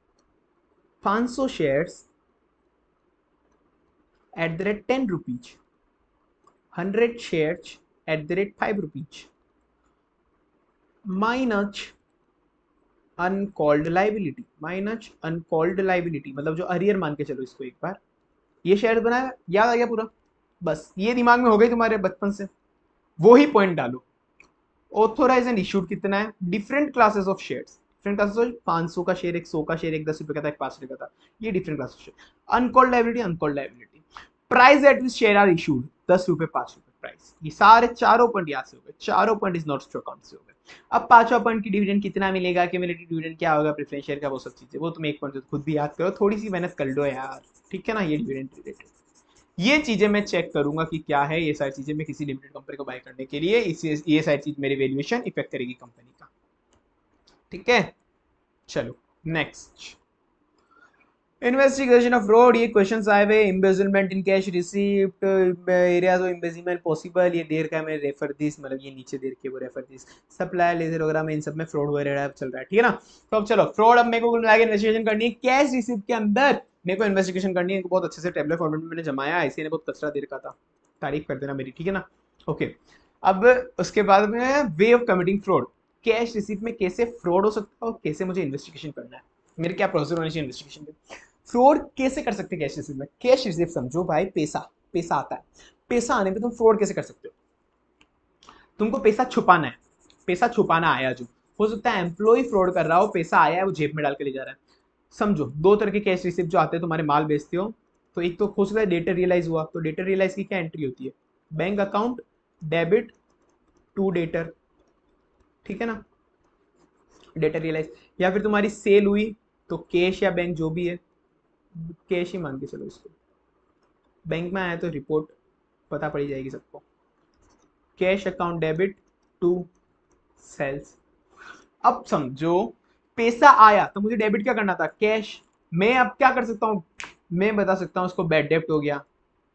500 shares at the rate 10 rupees, 100 shares at the rate 5 rupees, minus uncalled liability, minus uncalled liability मतलब जो अरियर मान के चलो इसको एक बार, ये शेयर बनाया, याद आ गया पूरा, बस ये दिमाग में हो गई तुम्हारे बचपन से, वो ही पॉइंट डालो। ऑथोराइज एंड इशूड कितना है, different classes of shares, different classes of 500 का शेयर, एक 100 का शेयर, एक 10 रुपए का था, एक 5 रुपए का था, ये different class of share. Uncalled liability, uncalled liability, price at which share are issued 10 रुपए 5 रुपए प्राइस, ये सारे चारों पॉइंट यहाँ से हो गए, चारों point is not to account से हो गए। अब पांचवा पॉइंट की डिविडेंड कितना मिलेगा, क्यूमुलेटिव डिविडेंड क्या होगा, प्रेफरेंस शेयर का, वो सब चीजें वो तुम एक पॉइंट खुद भी याद करो, थोड़ी सी मेहनत कर लो यार, ठीक है ना, ये डिविडेंड रिलेटेड ये चीजें मैं चेक करूंगा कि क्या है, ये सारी चीजें मैं किसी लिमिटेड कंपनी को बाय करने के लिए ये सारी चीज मेरी वैल्यूएशन इफेक्ट करेगी कंपनी का, ठीक है। चलो नेक्स्ट, इन्वेस्टिगेशन ऑफ फ्रॉड, ये क्वेश्चंस आए हुए, embezzlement in cash receipt, areas of embezzlement possible, ये देर का मैं रेफर दिस मतलब ये नीचे देर के वो रेफर दिस, सप्लाई लेजर वगैरह में इन सब में फ्रॉड हो रहा है चल रहा है, ठीक है ना। तो अब चलो फ्रॉड, अब मेरे को इन्वेस्टिगेशन करनी है कैश रिसीप्ट के अंदर, मेरे को इन्वेस्टिगेशन करनी है, बहुत अच्छे से टेबलर फॉर्मेट में मैंने जमाया, इसी ने बहुत कचरा दे रखा था, तारीफ कर देना मेरी, ठीक है ना। ओके, अब उसके बाद में way of committing fraud, cash receipt में कैसे फ्रॉड हो सकता है और कैसे मुझे इन्वेस्टिगेशन करना है, मेरे क्या प्रोसीजर होनी चाहिए इन्वेस्टिगेशन पे। फ्रॉड कैसे कर सकते हैं कैश रिसीप्ट में, कैश रिसीप्ट समझो भाई पैसा, पैसा आता है, पैसा आने पे तुम फ्रॉड कैसे कर सकते हो, तुमको पैसा छुपाना है, पैसा छुपाना आया, जो हो सकता है एम्प्लॉय फ्रॉड कर रहा हो, पैसा आया है वो जेब में डाल के ले जा रहा है। समझो दो तरह के कैश रिसिप्ट जो आते हैं, तुम्हारे माल बेचते हो तो एक तो हो सकता है डेटर रियलाइज हुआ, तो डेटर रियलाइज की क्या एंट्री होती है, bank account debit to debtor, ठीक है ना, डेटर रियलाइज, या फिर तुम्हारी सेल हुई तो कैश या बैंक जो भी है, कैश ही मान के चलो इसको, बैंक में आया तो रिपोर्ट पता पड़ी जाएगी सबको, cash account debit to sales. अब समझो पैसा आया तो मुझे डेबिट क्या करना था, कैश, मैं अब क्या कर सकता हूं, मैं बता सकता हूं उसको बैड डेब्ट हो गया,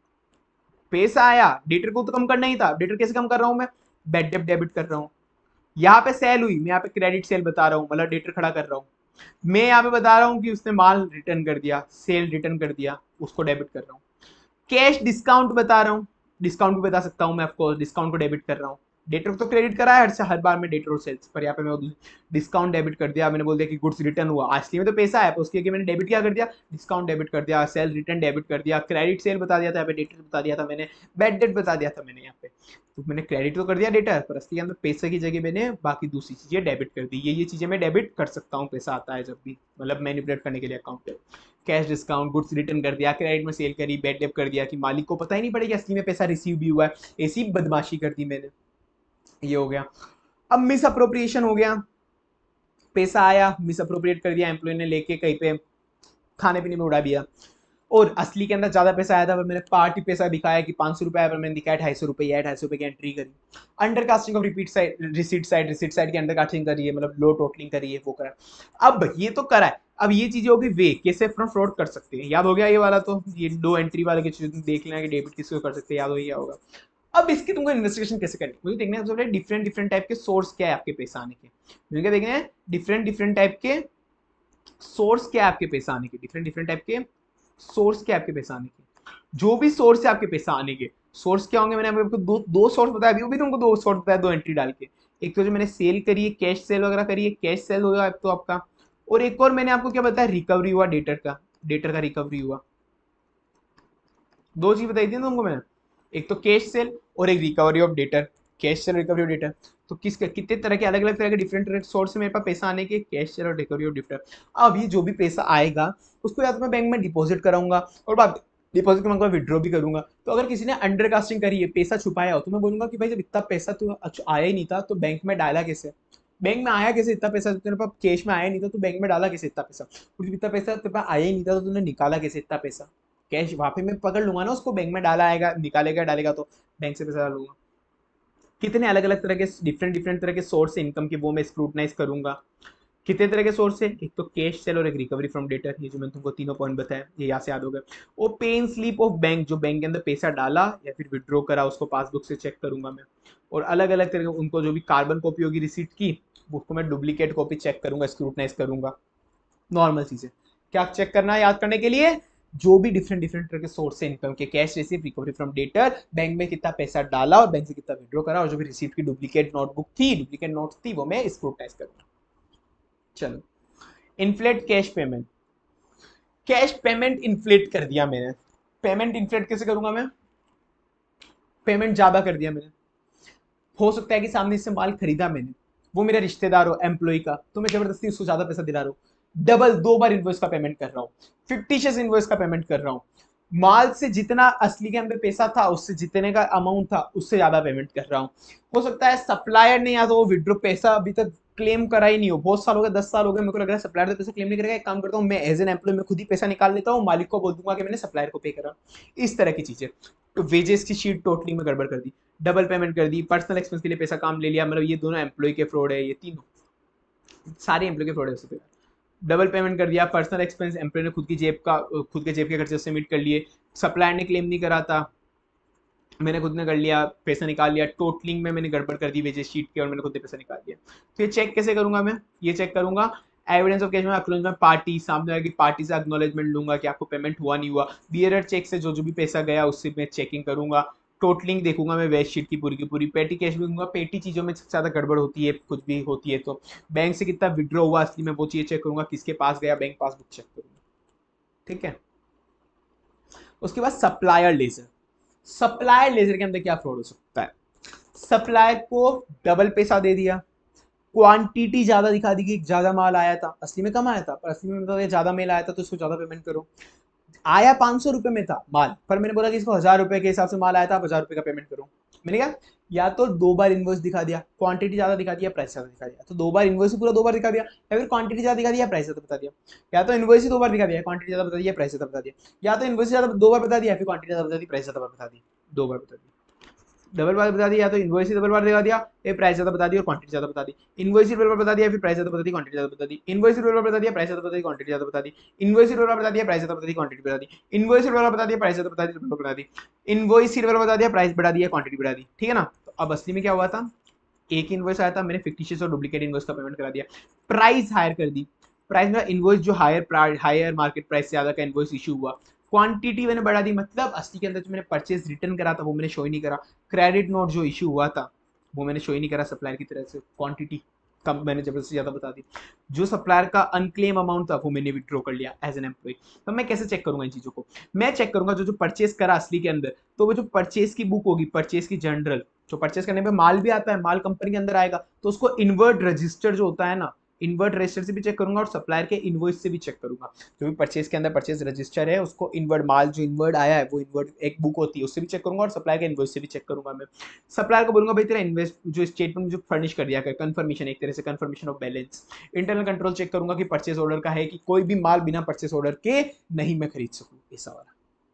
पैसा आया डेटर को तो कम करना ही था, डेटर कैसे कम कर रहा हूं मैं, बैड डेब्ट डेबिट कर रहा हूं। यहाँ पे सेल हुई, मैं यहाँ पे क्रेडिट सेल बता रहा हूँ, मतलब डेटर खड़ा कर रहा हूँ, मैं यहाँ पे बता रहा हूँ कि उसने माल रिटर्न कर दिया, सेल रिटर्न कर दिया, उसको डेबिट कर रहा हूँ। कैश डिस्काउंट बता रहा हूँ, डिस्काउंट भी बता सकता हूँ मैं, ऑफकोर्स डिस्काउंट को डेबिट कर रहा हूँ, डेटर को तो क्रेडिट करा है हर बार में डेटर और सेल्स पर, यहाँ पे मैं डिस्काउंट डेबिट कर दिया, मैंने बोल दिया कि गुड्स रिटर्न हुआ, असली में तो पैसा है, उसके मैंने डेबिट क्या कर दिया, डिस्काउंट डेबिट कर दिया, सेल रिटर्न डेबिट कर दिया, क्रेडिट सेल बता दिया था, यहाँ पे डेटर बता दिया था मैंने, बैड डेट बता दिया था मैंने यहाँ पे। तो मैंने क्रेडिट तो कर दिया डेटर पर, असली के अंदर पैसे की जगह मैंने बाकी दूसरी चीजें डेबिट कर दी। ये चीजें मैं डेबिट कर सकता हूँ, पैसा आता है जब भी, मतलब मैनिपुलेट करने के लिए अकाउंट पे। कैश डिस्काउंट, गुड्स रिटर्न कर दिया, क्रेडिट में सेल करी, बैड डेट कर दिया कि मालिक को पता ही नहीं पड़ेगा असली में पैसा रिसीव भी हुआ है, ऐसी बदमाशी कर दी मैंने। ये हो गया। अब मिस अप्रोप्रिएशन हो गया, पैसा आया मिस अप्रोप्रिएट कर दिया, एम्प्लॉय ने लेके कहीं पे खाने पीने में उड़ा दिया, और असली के अंदर ज्यादा पैसा आया था पर मैंने पार्टी पैसा दिखाया कि 500 रुपये आया पर मैंने दिखाया 250 या 250 की एंट्री करी। Under casting of receipt side, receipt side की अंडर कास्टिंग करी है, मतलब लो टोटलिंग करी है, वो करा। अब ये तो करा है, अब ये चीजें होगी वे कैसे फ्रॉड कर सकते हैं, याद हो गया ये वाला, तो ये दो एंट्री वाले की चीज देख लेना कि डेबिट किसको कर सकते हैं, याद हो गया होगा। अब इसकी तुमको इन्वेस्टिगेशन कैसे करनी, मुझे देखना है सबसे पहले डिफरेंट डिफरेंट टाइप के सोर्स क्या है आपके पैसा आने के, मुझे क्या देखना है डिफरेंट डिफरेंट टाइप के सोर्स क्या है आपके पैसा आने के, डिफरेंट डिफरेंट टाइप के सोर्स क्या है आपके पैसा आने के, जो भी सोर्स है आपके पैसा आने के, सोर्स क्या होंगे, मैंने आपको दो सोर्स बताया, अभी भी तुमको दो सोर्स बताया, दो एंट्री डाल के। एक तो जो मैंने सेल करी है, कैश सेल वगैरह करी है, कैश सेल होगा तो आपका, और एक और मैंने आपको क्या बताया, रिकवरी हुआ डेटर का रिकवरी हुआ। दो चीज बताई थी ना तुमको मैंने, एक तो कैश सेल और एक recovery of debtor, cash sale recovery of debtor. तो कितने तरह के अलग अलग तरह के डिफरेंट सोर्स से मेरे पास पैसा आने के, कैश सेल और रिकवरी ऑफ डेटर। अब ये जो भी पैसा आएगा उसको या तो मैं बैंक में डिपॉजिट कराऊंगा, और बाद डिपॉजिट करूंगा विड्रॉ भी करूंगा। तो अगर किसी ने अंडरकास्टिंग करी है, पैसा छुपाया हो, तो मैं बोलूंगा कि भाई जब इतना पैसा तो आया ही नहीं था तो बैंक में डाला कैसे, बैंक में आया कैसे इतना पैसा, तेरे पास कैश में आया नहीं था तो बैंक में डाला कैसे इतना पैसा, कुछ इतना पैसा तेरे पास आया ही नहीं था तो तूने निकाला कैसे इतना पैसा। कैश वहां पे मैं पकड़ लूंगा ना उसको, बैंक में डाला आएगा, निकालेगा डालेगा तो बैंक से पैसा डालूंगा। कितने अलग अलग तरह के डिफरेंट डिफरेंट तरह के सोर्स है इनकम के, वो मैं स्क्रूटनाइज करूंगा। कितने तरह के सोर्स है, एक तो कैश सेल और एक रिकवरी फ्रॉम डेटर, ये जो मैंने तुमको तीनों पॉइंट बताया ये यहाँ से याद हो गए। वो पेन स्लिप ऑफ बैंक, जो बैंक के अंदर पैसा डाला या फिर विड्रॉ करा उसको पासबुक से चेक करूंगा मैं। और अलग अलग तरह के उनको जो भी कार्बन कॉपी होगी रिसीट की, उसको मैं डुप्लीकेट कॉपी चेक करूंगा, स्क्रूटनाइज करूंगा। नॉर्मल चीजें क्या चेक करना है याद करने के लिए, जो भी डिफरेंट डिफरेंट तरह के सोर्स है इनकम के, cash receive, recovery from debtor, bank में कितना पैसा डाला और बैंक से कितना विड्रॉ करा, और जो भी रिसीप्ट की डुप्लीकेट नोटबुक थी, डुप्लीकेट नोट्स थी, वो मैं स्क्रूटनाइज करूंगा। चलो, inflate cash payment, cash payment inflate कर दिया मैंने। पेमेंट इन्फ्लेट कैसे करूंगा मैं, पेमेंट ज्यादा कर दिया मैंने, हो सकता है कि सामने से माल खरीदा मैंने, वो मेरा रिश्तेदार हो एम्प्लॉय का, तो मैं जबरदस्ती उसको ज्यादा पैसा दिला रहा हूँ, डबल दो बार इन्वॉइस का पेमेंट कर रहा हूँ, फिक्टिशियस इन्वॉइस का पेमेंट कर रहा हूँ, माल से जितना असली के अंदर पैसा था उससे जितने का अमाउंट था उससे ज्यादा पेमेंट कर रहा हूँ। हो सकता है सप्लायर ने या तो वो विड्रॉ पैसा अभी तक क्लेम करा ही नहीं हो, बहुत साल हो गए, 10 साल हो गए, मेरे को लग रहा है सप्लायर तो पैसा क्लेम नहीं करेगा। एक काम करता हूँ मैं एज एन एम्प्लॉय में खुद ही पैसा निकाल लेता हूँ, मालिक को बोल दूंगा कि मैंने सप्लायर को पे करा, इस तरह की चीजें। तो वेजेस की शीट टोटली में गड़बड़ कर दी, डबल पेमेंट कर दी, पर्सनल एक्सपेंस के लिए पैसा काम ले लिया, मतलब ये दोनों एम्प्लॉय के फ्रॉड है, ये तीनों सारे एम्प्लॉय के फ्रॉड है उससे। डबल पेमेंट कर दिया, पर्सनल एक्सपेंस एम्प्लॉय ने खुद के जेब के खर्चे सबमिट कर लिए, सप्लायर ने क्लेम नहीं करा था, मैंने खुद ने कर लिया, पैसा निकाल लिया, टोटलिंग में मैंने गड़बड़ कर दी वेजेस शीट के और मैंने खुद ने पैसा निकाल लिया। तो ये चेक कैसे करूंगा मैं, ये चेक करूंगा एविडेंस ऑफ कैश में एक्नॉलेजमेंट पार्टी, सामने वाली पार्टी से एक्नॉलेजमेंट लूंगा कि आपको पेमेंट हुआ नहीं हुआ, बियरर चेक से जो जो भी पैसा गया उससे मैं चेकिंग करूंगा, टोटलिंग देखूंगा मैं वेज शीट की पूरी, पेटी कैश भी दूंगा, पेटी चीजों में सबसे ज्यादा गड़बड़ होती है, कुछ भी होती है तो बैंक से कितना विड्रॉ हुआ असली में वो चीज चेक करूंगा, किसके पास गया बैंक पासबुक चेक करूंगा। ठीक है, उसके बाद सप्लायर लेजर, सप्लायर लेजर के अंदर क्या फ्रॉड हो सकता है, सप्लायर को डबल पैसा दे दिया, क्वांटिटी ज्यादा दिखा दी कि ज्यादा माल आया था, असली में कम आया था, पर असली में मतलब ज्यादा मेल आया था तो इसको ज्यादा पेमेंट करो। आया 500 रुपए में था माल, पर मैंने बोला कि इसको 1000 रुपए के हिसाब से माल आया था, आप 1000 रुपए का पेमेंट करो। मैंने कहा या तो दो बार इन्वॉइस दिखा दिया, क्वांटिटी ज्यादा दिखा दिया, प्राइस ज्यादा दिखा दिया, तो दो बार इन्वॉइस पूरा दो बार दिखा दिया, या फिर क्वांटिटी ज्यादा दिखा दिया, प्राइस ज्यादा बता दिया, या तो इन्वॉइस ही दो बार दिखा दिया, क्वांटिटी ज्यादा बता दिया, प्राइस ज्यादा बता दिया, या तो इन्वॉइस ज्यादा दो बार बता दिया, फिर क्वांटिटी ज्यादा बता दी, प्राइस ज्यादा बता दी, दो बार बता दी, डबल बार बता दिया, या तो इनवॉइस डबल बार दिखा दिया, फिर प्राइस ज्यादा बता दी और क्वांटिटी ज्यादा बता दी, इनवॉइस डबल बार बता दिया, फिर प्राइस ज्यादा बता दी, क्वांटिटी ज्यादा बता दी, इनवॉइस डबल बार बता दिया, प्राइस ज्यादा बता दी, क्वांटिटी ज्यादा बता दी, इनवॉइस डबल बार बता दिया, प्राइस ज्यादा बता दी, क्वांटिटी बता दी, इनवॉइस डबल बार बता दिया, प्राइस ज्यादा बता दी, डबल बता दी, इनवॉइस डबल बता दिया, प्राइस बढ़ा दिया, क्वांटिटी बढ़ा दी। ठीक है ना, तो अब असली में क्या हुआ था, एक इनवॉइस आया था, मैंने फिक्टिशियस और डुप्लीकेट इनवॉइस का पेमेंट करा दिया, प्राइस हायर कर दी, प्राइस में इनवॉइस जो हायर मार्केट प्राइस से ज्यादा का इनवॉइस इशू हुआ, क्वांटिटी मैंने बढ़ा दी, मतलब असली के अंदर जो मैंने परचेज रिटर्न करा था वो मैंने शो ही नहीं करा, क्रेडिट नोट जो इशू हुआ था वो मैंने शो ही नहीं करा सप्लायर की तरह से, क्वांटिटी कम मैंने जबरदस्ती ज़्यादा बता दी। जो सप्लायर का अनक्लेम अमाउंट था वो मैंने विड्रॉ कर लिया एज एन एम्प्लॉय। तो मैं कैसे चेक करूंगा इन चीज़ों को? मैं चेक करूंगा जो जो परचेस करा असली के अंदर, तो वो जो परचेस की बुक होगी, परचेस की जनरल, जो परचेस करने पे माल भी आता है, माल कंपनी के अंदर आएगा, तो उसको इनवर्ट रजिस्टर जो होता है ना, इनवर्ट रजिस्टर से भी चेक करूंगा और सप्लायर के इनवॉइस से भी चेक करूंगा। जो भी परचेज के अंदर परचेज रजिस्टर है उसको इनवर्ट माल जो इनवर्ट आया है वो इनवर्ट एक बुक होती है उससे भी चेक करूंगा और सप्लायर के इनवॉइस से भी चेक करूंगा। मैं सप्लायर को बोलूंगा भाई तेरा इन्वेस्ट जो स्टेटमेंट जो फर्निश कर दिया कंफर्मेशन, एक तरह से confirmation of balance. Internal control check करूंगा कि परचेज ऑर्डर का है, कि कोई भी माल बिना परचेज ऑर्डर के नहीं मैं खरीद सकूं, ऐसा वाला।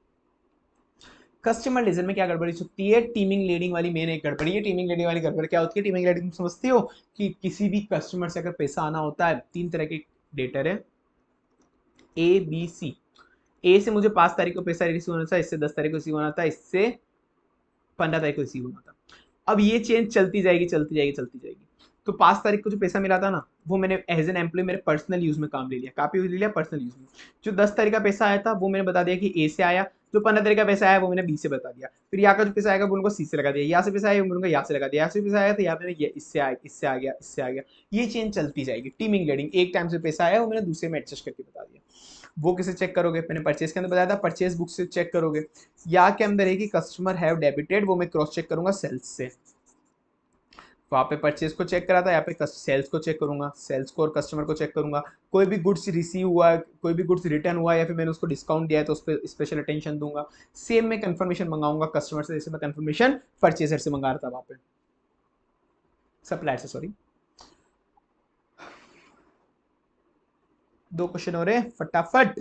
कस्टमर लेजर में क्या गड़बड़ी सकती है? टीमिंग लीडिंग वाली मेन एक गड़बड़ी है। टीमिंग लीडिंग वाली गड़बड़ी क्या होती है? टीमिंग लीडिंग समझती हो कि किसी भी कस्टमर से अगर पैसा आना होता है, तीन तरह के डेटर है, ए बी सी। ए से मुझे 5 तारीख को पैसा रिसीव होना था, इससे 10 तारीख को रिसीव होना था, इससे 15 तारीख को रिसीव होना था। अब ये चेंज चलती जाएगी चलती जाएगी चलती जाएगी। तो 5 तारीख को जो पैसा मिला था ना, वो मैंने एज एन एम्प्लॉय मेरे पर्सनल यूज में काम ले लिया, काफी यूज ले लिया पर्सनल यूज में। जो 10 तारीख का पैसा आया था वो मैंने बता दिया कि ए से आया। जो 15 तारीख का पैसा आया वो मैंने बी से बता दिया। फिर यहाँ का जो पैसा आएगा वो उनको सी से लगा दिया, यहाँ से पैसा आया उनको यहाँ से लगा दिया, यहाँ से पैसा आया तो यहाँ पे ये इससे आ गया इससे आ गया। ये चेंज चलती जाएगी। टीमिंग लीडिंग, एक टाइम से पैसा आया वो मैंने दूसरे में एडजस्ट करके बता दिया। वो किसे चेक करोगे? मैंने परचेज के अंदर बताया था, परचेज बुक से चेक करोगे। या के अंदर है कि कस्टमर हैव डेबिटेड, वो मैं क्रॉस चेक करूंगा सेल्स से। वहाँ पे परचेज को चेक करा था, यहाँ पे सेल्स को चेक करूंगा, सेल्स को और कस्टमर को चेक करूंगा। कोई भी गुड्स रिसीव हुआ, कोई भी गुड्स रिटर्न हुआ या फिर मैंने उसको डिस्काउंट दिया है तो उस पर स्पेशल अटेंशन दूंगा। सेम मैं कंफर्मेशन मंगाऊंगा कस्टमर से, जैसे मैं कंफर्मेशन परचेजर से मंगा रहा था वहाँ पे, सप्लायर से, सॉरी। 2 क्वेश्चन हो रहे फटाफट।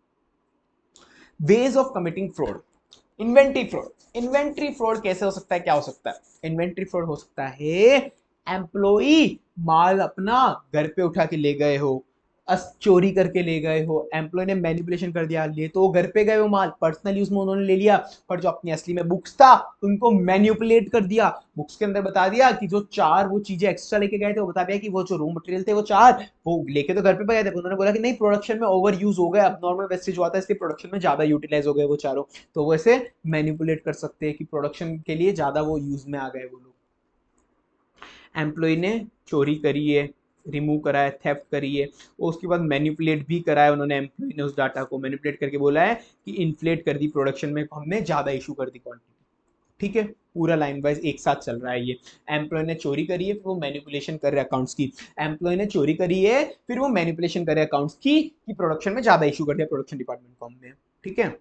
Ways of committing fraud. Inventory fraud. Inventory fraud कैसे हो सकता है, क्या हो सकता है? इन्वेंट्री फ्रॉड हो सकता है एम्प्लॉई माल अपना घर पे उठा के ले गए हो, चोरी करके ले गए हो, एम्प्लॉय ने मैनिपुलेशन कर दिया, ले तो घर पे गए हो माल, पर्सनल यूज में उन्होंने ले लिया, पर जो अपनी असली में बुक्स था उनको मैनिपुलेट कर दिया। बुक्स के अंदर बता दिया कि जो 4 वो चीजें एक्स्ट्रा लेके गए थे, वो बता दिया कि वो जो रॉ मटेरियल थे वो 4 वो लेके तो घर पे गए थे, उन्होंने बोला कि नहीं प्रोडक्शन में ओवर यूज हो गया, अब नॉर्मल वेस्टेज हुआ था इसलिए प्रोडक्शन में ज्यादा यूटिलाइज हो गए वो चारों। तो वो ऐसे मैनिपुलेट कर सकते हैं कि प्रोडक्शन के लिए ज्यादा वो यूज में आ गए वो लोग। एम्प्लॉय ने चोरी करी है, रिमूव करा है, थेफ्ट करी है, और उसके बाद मैनिपुलेट भी करा है उन्होंने, एम्प्लॉय ने उस डाटा को मैनिपुलेट करके बोला है कि इन्फ्लेट कर दी प्रोडक्शन में, हमने ज्यादा इशू कर दी क्वांटिटी। ठीक है, पूरा लाइन वाइज एक साथ चल रहा है ये। एम्प्लॉय ने चोरी करी है फिर वो मैनिपुलेशन कर रहे हैं अकाउंट्स की, एम्प्लॉय ने चोरी करी है फिर वो मैनिपुलेशन कर रहे हैं अकाउंट्स की कि प्रोडक्शन में ज्यादा इशू कर दिया प्रोडक्शन डिपार्टमेंट को हमने। ठीक है,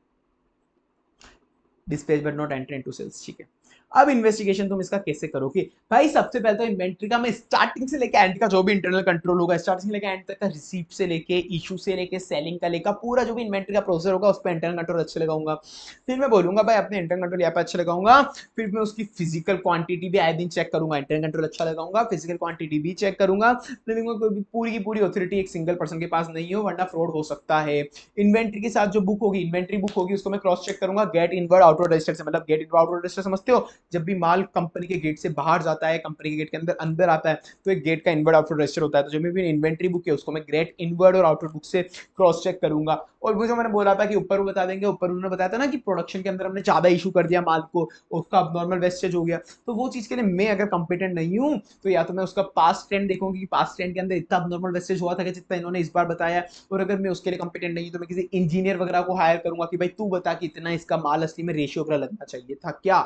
dispatch but not enter into sales. ठीक है, अब इन्वेस्टिगेशन तुम इसका कैसे करोगे? भाई सबसे पहले तो इन्वेंट्री का मैं स्टार्टिंग से लेकर एंड का जो भी इंटरनल कंट्रोल होगा, स्टार्टिंग से लेकर एंड तक का, रिसीप्ट से लेके इशू से लेके सेलिंग का लेकर पूरा जो भी इन्वेंट्री का प्रोसेस होगा उस पर इंटरनल कंट्रोल अच्छे लगाऊंगा। फिर मैं बोलूंगा भाई अपने इंटरनल कंट्रोल यहाँ पे अच्छे लगाऊंगा। फिर मैं उसकी फिजिकल क्वांटिटी भी आए दिन चेक करूंगा, इंटरनल कंट्रोल अच्छा लगाऊंगा, फिजिकल क्वांटिटी भी चेक करूंगा। फिर कोई पूरी की पूरी ऑथोरिटी एक सिंगल पर्सन के पास नहीं हो, वरना फ्रॉड हो सकता है। इन्वेंट्री के साथ जो बुक होगी, इन्वेंट्री बुक होगी, उसको मैं क्रॉस चेक करूंगा गेट इनवर्ड आउटवर्ड रजिस्टर से। मतलब गेट इनवर्ड आउटवर्ड रजिस्टर समझते हो? जब भी माल कंपनी के गेट से बाहर जाता है, कंपनी के गेट के अंदर अंदर आता है, तो एक गेट का इनवर्ड आउटवर्ड रजिस्टर होता है। तो जो भी इन्वेंट्री बुक है उसको मैं गेट इनवर्ड और आउटवर्ड बुक से क्रॉस चेक करूंगा। और वो जो मैंने बोला था कि ऊपर वो बता देंगे, ऊपर उन्होंने बताया था ना कि प्रोडक्शन के अंदर हमने ज्यादा इशू कर दिया माल को, उसका अब नॉर्मल वेस्टेज हो गया। तो वो चीज के लिए मैं अगर कंपिटेंट नहीं हूं तो या तो मैं उसका पास्ट ट्रेंड देखूंगी कि पास्ट ट्रेंड के अंदर इतना नॉर्मल वेस्टेज हुआ था कि जितना इन्होंने इस बार बताया। और अगर मैं उसके लिए कंपिटेंट नहीं हूं तो मैं किसी इंजीनियर वगैरह को हायर करूंगा कि भाई तू बता कि इतना इसका माल असली में रेशियो वगैरह लगना चाहिए था क्या।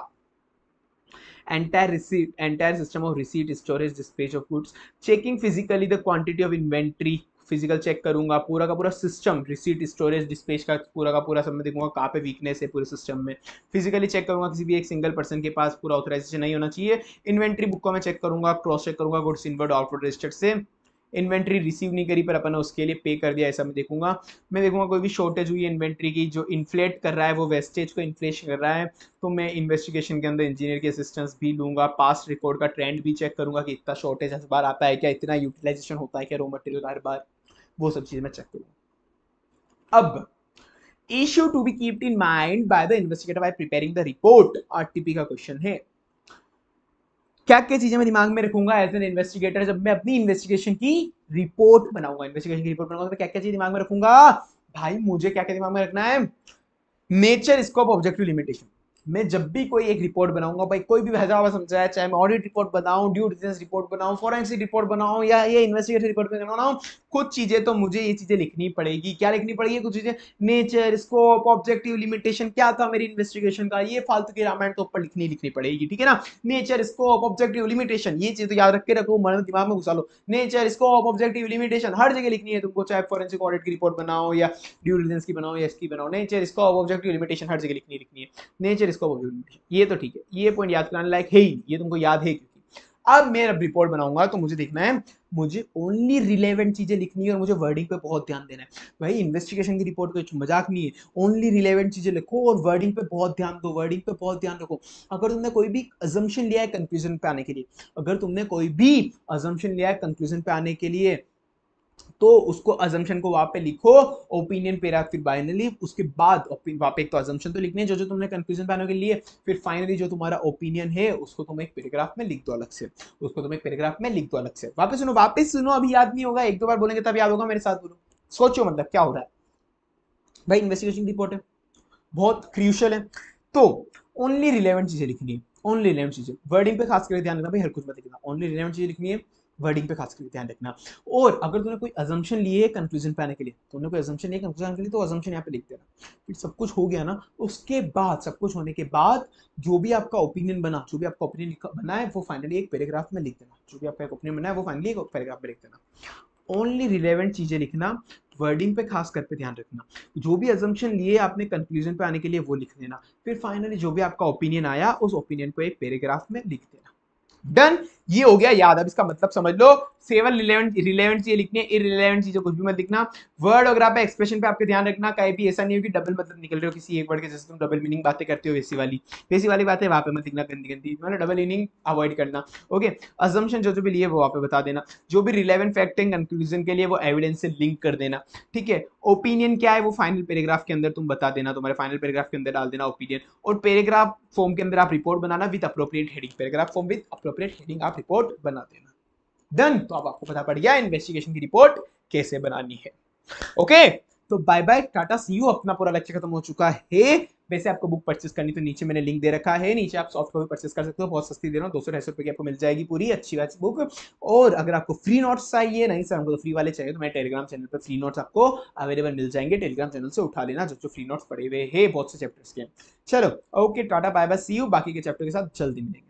entire system of receipt, storage, dispatch of goods, checking physically the quantity of inventory, physical check करूंगा पूरा का पूरा सिस्टम, रिसीट, स्टोरेज, डिस्पैच का पूरा सब मैं देखूंगा कहाँ पे वीकनेस है पूरे सिस्टम में। फिजिकली चेक करूंगा, किसी भी एक सिंगल पर्सन के पास पूरा ऑथराइजेशन नहीं होना चाहिए। इन्वेंट्री बुक को मैं चेक करूंगा, क्रॉस चेक करूंगा गुड्स इनवर्ड आउटवर्ड रजिस्टर से। इन्वेंट्री रिसीव नहीं करी पर अपन ने उसके लिए पे कर दिया, ऐसा मैं देखूंगा। मैं देखूंगा कोई भी शॉर्टेज हुई है इन्वेंट्री की, जो इन्फ्लेट कर रहा है वो वेस्टेज को इन्फ्लेशन कर रहा है, तो मैं इन्वेस्टिगेशन के अंदर इंजीनियर की असिस्टेंस भी लूंगा। पास्ट रिकॉर्ड का ट्रेंड भी चेक करूंगा कि इतना शॉर्टेज हर बार आता है क्या, इतना यूटिलाइजेशन होता है क्या रॉ मटेरियल का हर बार, वो सब चीजें मैं चेक करूंगा। अब issue to be kept in mind by the investigator by preparing the report, RTP का क्वेश्चन है। क्या क्या चीजें मैं दिमाग में रखूंगा एज एन इन्वेस्टिगेटर जब मैं अपनी इन्वेस्टिगेशन की रिपोर्ट बनाऊंगा? इन्वेस्टिगेशन की रिपोर्ट बनाऊंगा तो क्या क्या चीज दिमाग में रखूंगा? भाई मुझे क्या क्या दिमाग में रखना है? Nature, scope, objective, limitation. मैं जब भी कोई एक रिपोर्ट बनाऊंगा भाई, कोई भी भजा समझाया, चाहे मैं ऑडिट रिपोर्ट बनाऊं, ड्यू डिलिजेंस रिपोर्ट बनाऊं, फॉरेंसिक रिपोर्ट बनाऊं या ये इन्वेस्टिगेटिव रिपोर्ट बनाऊं, कुछ चीजें तो मुझे ये चीजें लिखनी पड़ेगी। क्या लिखनी पड़ेगी? कुछ चीजें, नेचर, स्कोप, ऑब्जेक्टिव, लिमिटेशन, क्या था मेरी इन्वेस्टिगेशन का, ये फालतू की रामायण तो ऊपर लिखनी पड़ेगी, ठीक है ना। नेचर, स्कोप, ऑब्जेक्टिव, लिमिटेशन, ये चीज तो याद रख के रखो, मन दिमाग में घुसा लो। नेचर, स्कोप, ऑब्जेक्टिव, लिमिटेशन हर जगह लिखनी है तुमको, चाहे फॉरेंसिक ऑडिट की रिपोर्ट बनाओ या ड्यू डिलिजेंस की बनाओ या इसकी बनाओ। नेचर, स्कोप, ऑब्जेक्टिव, लिमिटेशन हर जगह लिखनी है। नेचर, स्कोप, ऑब्जेक्टिव, लिमिटेशन, ये तो ठीक है, ये पॉइंट याद कराने लायक है ही, ये तुमको याद है। क्योंकि अब मैं अब रिपोर्ट बनाऊंगा तो मुझे देखना है, मुझे ओनली रिलेवेंट चीजें लिखनी है और मुझे वर्डिंग पे बहुत ध्यान देना है। भाई इन्वेस्टिगेशन की रिपोर्ट कोई मजाक नहीं है, ओनली रिलेवेंट चीजें लिखो और वर्डिंग पे बहुत ध्यान दो, वर्डिंग पे बहुत ध्यान रखो। अगर तुमने कोई भी अजम्पशन लिया है कंक्लूजन पे आने के लिए, अगर तुमने कोई भी अजम्पशन लिया है कंक्लूजन पे आने के लिए, तो उसको अजम्पशन को वहां पे लिखो, ओपिनियन पेरा, फिर बाइनली, उसके बाद वहां पे एक तो अजम्पशन तो लिखने जो तुमने कंक्लूजन पे आने के लिए, फिर फाइनली जो तुम्हारा ओपिनियन है उसको तुम एक पैराग्राफ में लिख दो अलग से, उसको तुम एक पैराग्राफ में लिख दो अलग से। वापस सुनो, अभी याद नहीं होगा, एक दो बार बोलेंगे तब याद होगा, मेरे साथ बोलो, सोचो मतलब क्या हो रहा है। भाई इन्वेस्टिगेशन रिपोर्ट है, बहुत क्रूशियल है, तो ओनली रिलेवेंट चीजें लिखनी है, ओनली रिलेवेंट चीजें। वर्डिंग पे खास करके ध्यान रखना भाई, हर कुछ मत लिखना, ओनली रिलेवेंट चीजें लिखनी है, वर्डिंग पे खास करके ध्यान रखना। और अगर तूने कोई अजम्पशन लिए है कंक्लूजन पे आने के लिए, तुमने कोई अजम्पशन लिए कंक्लूजन के लिए, तो अजम्पशन यहाँ पे लिख देना। फिर सब कुछ हो गया ना, उसके बाद सब कुछ होने के बाद जो भी आपका ओपिनियन बना, जो भी आपका ओपिनियन बना है वो फाइनली एक पैराग्राफ में लिख देना, जो भी आपका ओपिनियन बना है वो फाइनली एक पैराग्राफ में लिख देना। ओनली रिलेवेंट चीजें लिखना, वर्डिंग पे खास कर पे ध्यान रखना, जो भी अजम्पशन लिए आपने कंक्लूजन पे आने के लिए वो लिख देना, फिर फाइनली जो भी आपका ओपिनियन आया उस ओपिनियन को एक पैराग्राफ में लिख देना। डन, ये हो गया याद। अब इसका मतलब समझ लो, सेवन रिलेवेंट चीजें लिखनी है, इररिलेवेंट चीजें कुछ भी मत लिखना। वर्ड वगैरह पे, एक्सप्रेशन पे आपके ध्यान रखना, कहीं भी ऐसा नहीं हो कि डबल मतलब निकल रहे हो किसी एक वर्ड के, जैसे तुम डबल मीनिंग बातें करते हो, वैसी वाली बातें वहां पे मत लिखना, गंदी गंदी, मतलब डबल मीनिंग अवॉइड करना। ओके, अजम्पशन जो भी लिए वो वहां पे बता देना, जो भी रिलेवेंट फैक्ट है कंक्लूजन के लिए वो एविडेंस से लिंक कर देना, ठीक है। ओपिनियन क्या है वो फाइनल पैराग्राफ के अंदर तुम बता देना, तुम्हारे फाइनल पैराग्राफ के अंदर डाल देना ओपिनियन। और पैराग्राफ फॉर्म के अंदर आप रिपोर्ट बनाना with appropriate heading, paragraph form with appropriate heading आप रिपोर्ट बना देना। डन, तो अब आपको पता पड़ गया इन्वेस्टिगेशन की रिपोर्ट कैसे बनानी है। ओके, तो bye bye, tata, see you. अपना पूरा लेक्चर खत्म हो चुका है। वैसे आपको बुक परचेस करनी तो नीचे मैंने लिंक दे रखा है, नीचे आप सॉफ्ट कॉपी परचेस कर सकते हो, बहुत सस्ती दे रहा हूँ, 200-250 रुपए की आपको मिल जाएगी पूरी अच्छी वाली बुक। और अगर आपको फ्री नोट्स चाहिए, नहीं सर हमको तो फ्री वाले चाहिए, तो मेरे टेलीग्राम चैनल पर फ्री नोट्स आपको अवेलेबल मिल जाएंगे, टेलीग्राम चैनल से उठा लेना, जो फ्री नोट्स पड़े हुए हैं बहुत से चैप्टर्स के। चलो okay, tata bye bye, see you. बाकी के चैप्टर के साथ जल्दी मिलेंगे।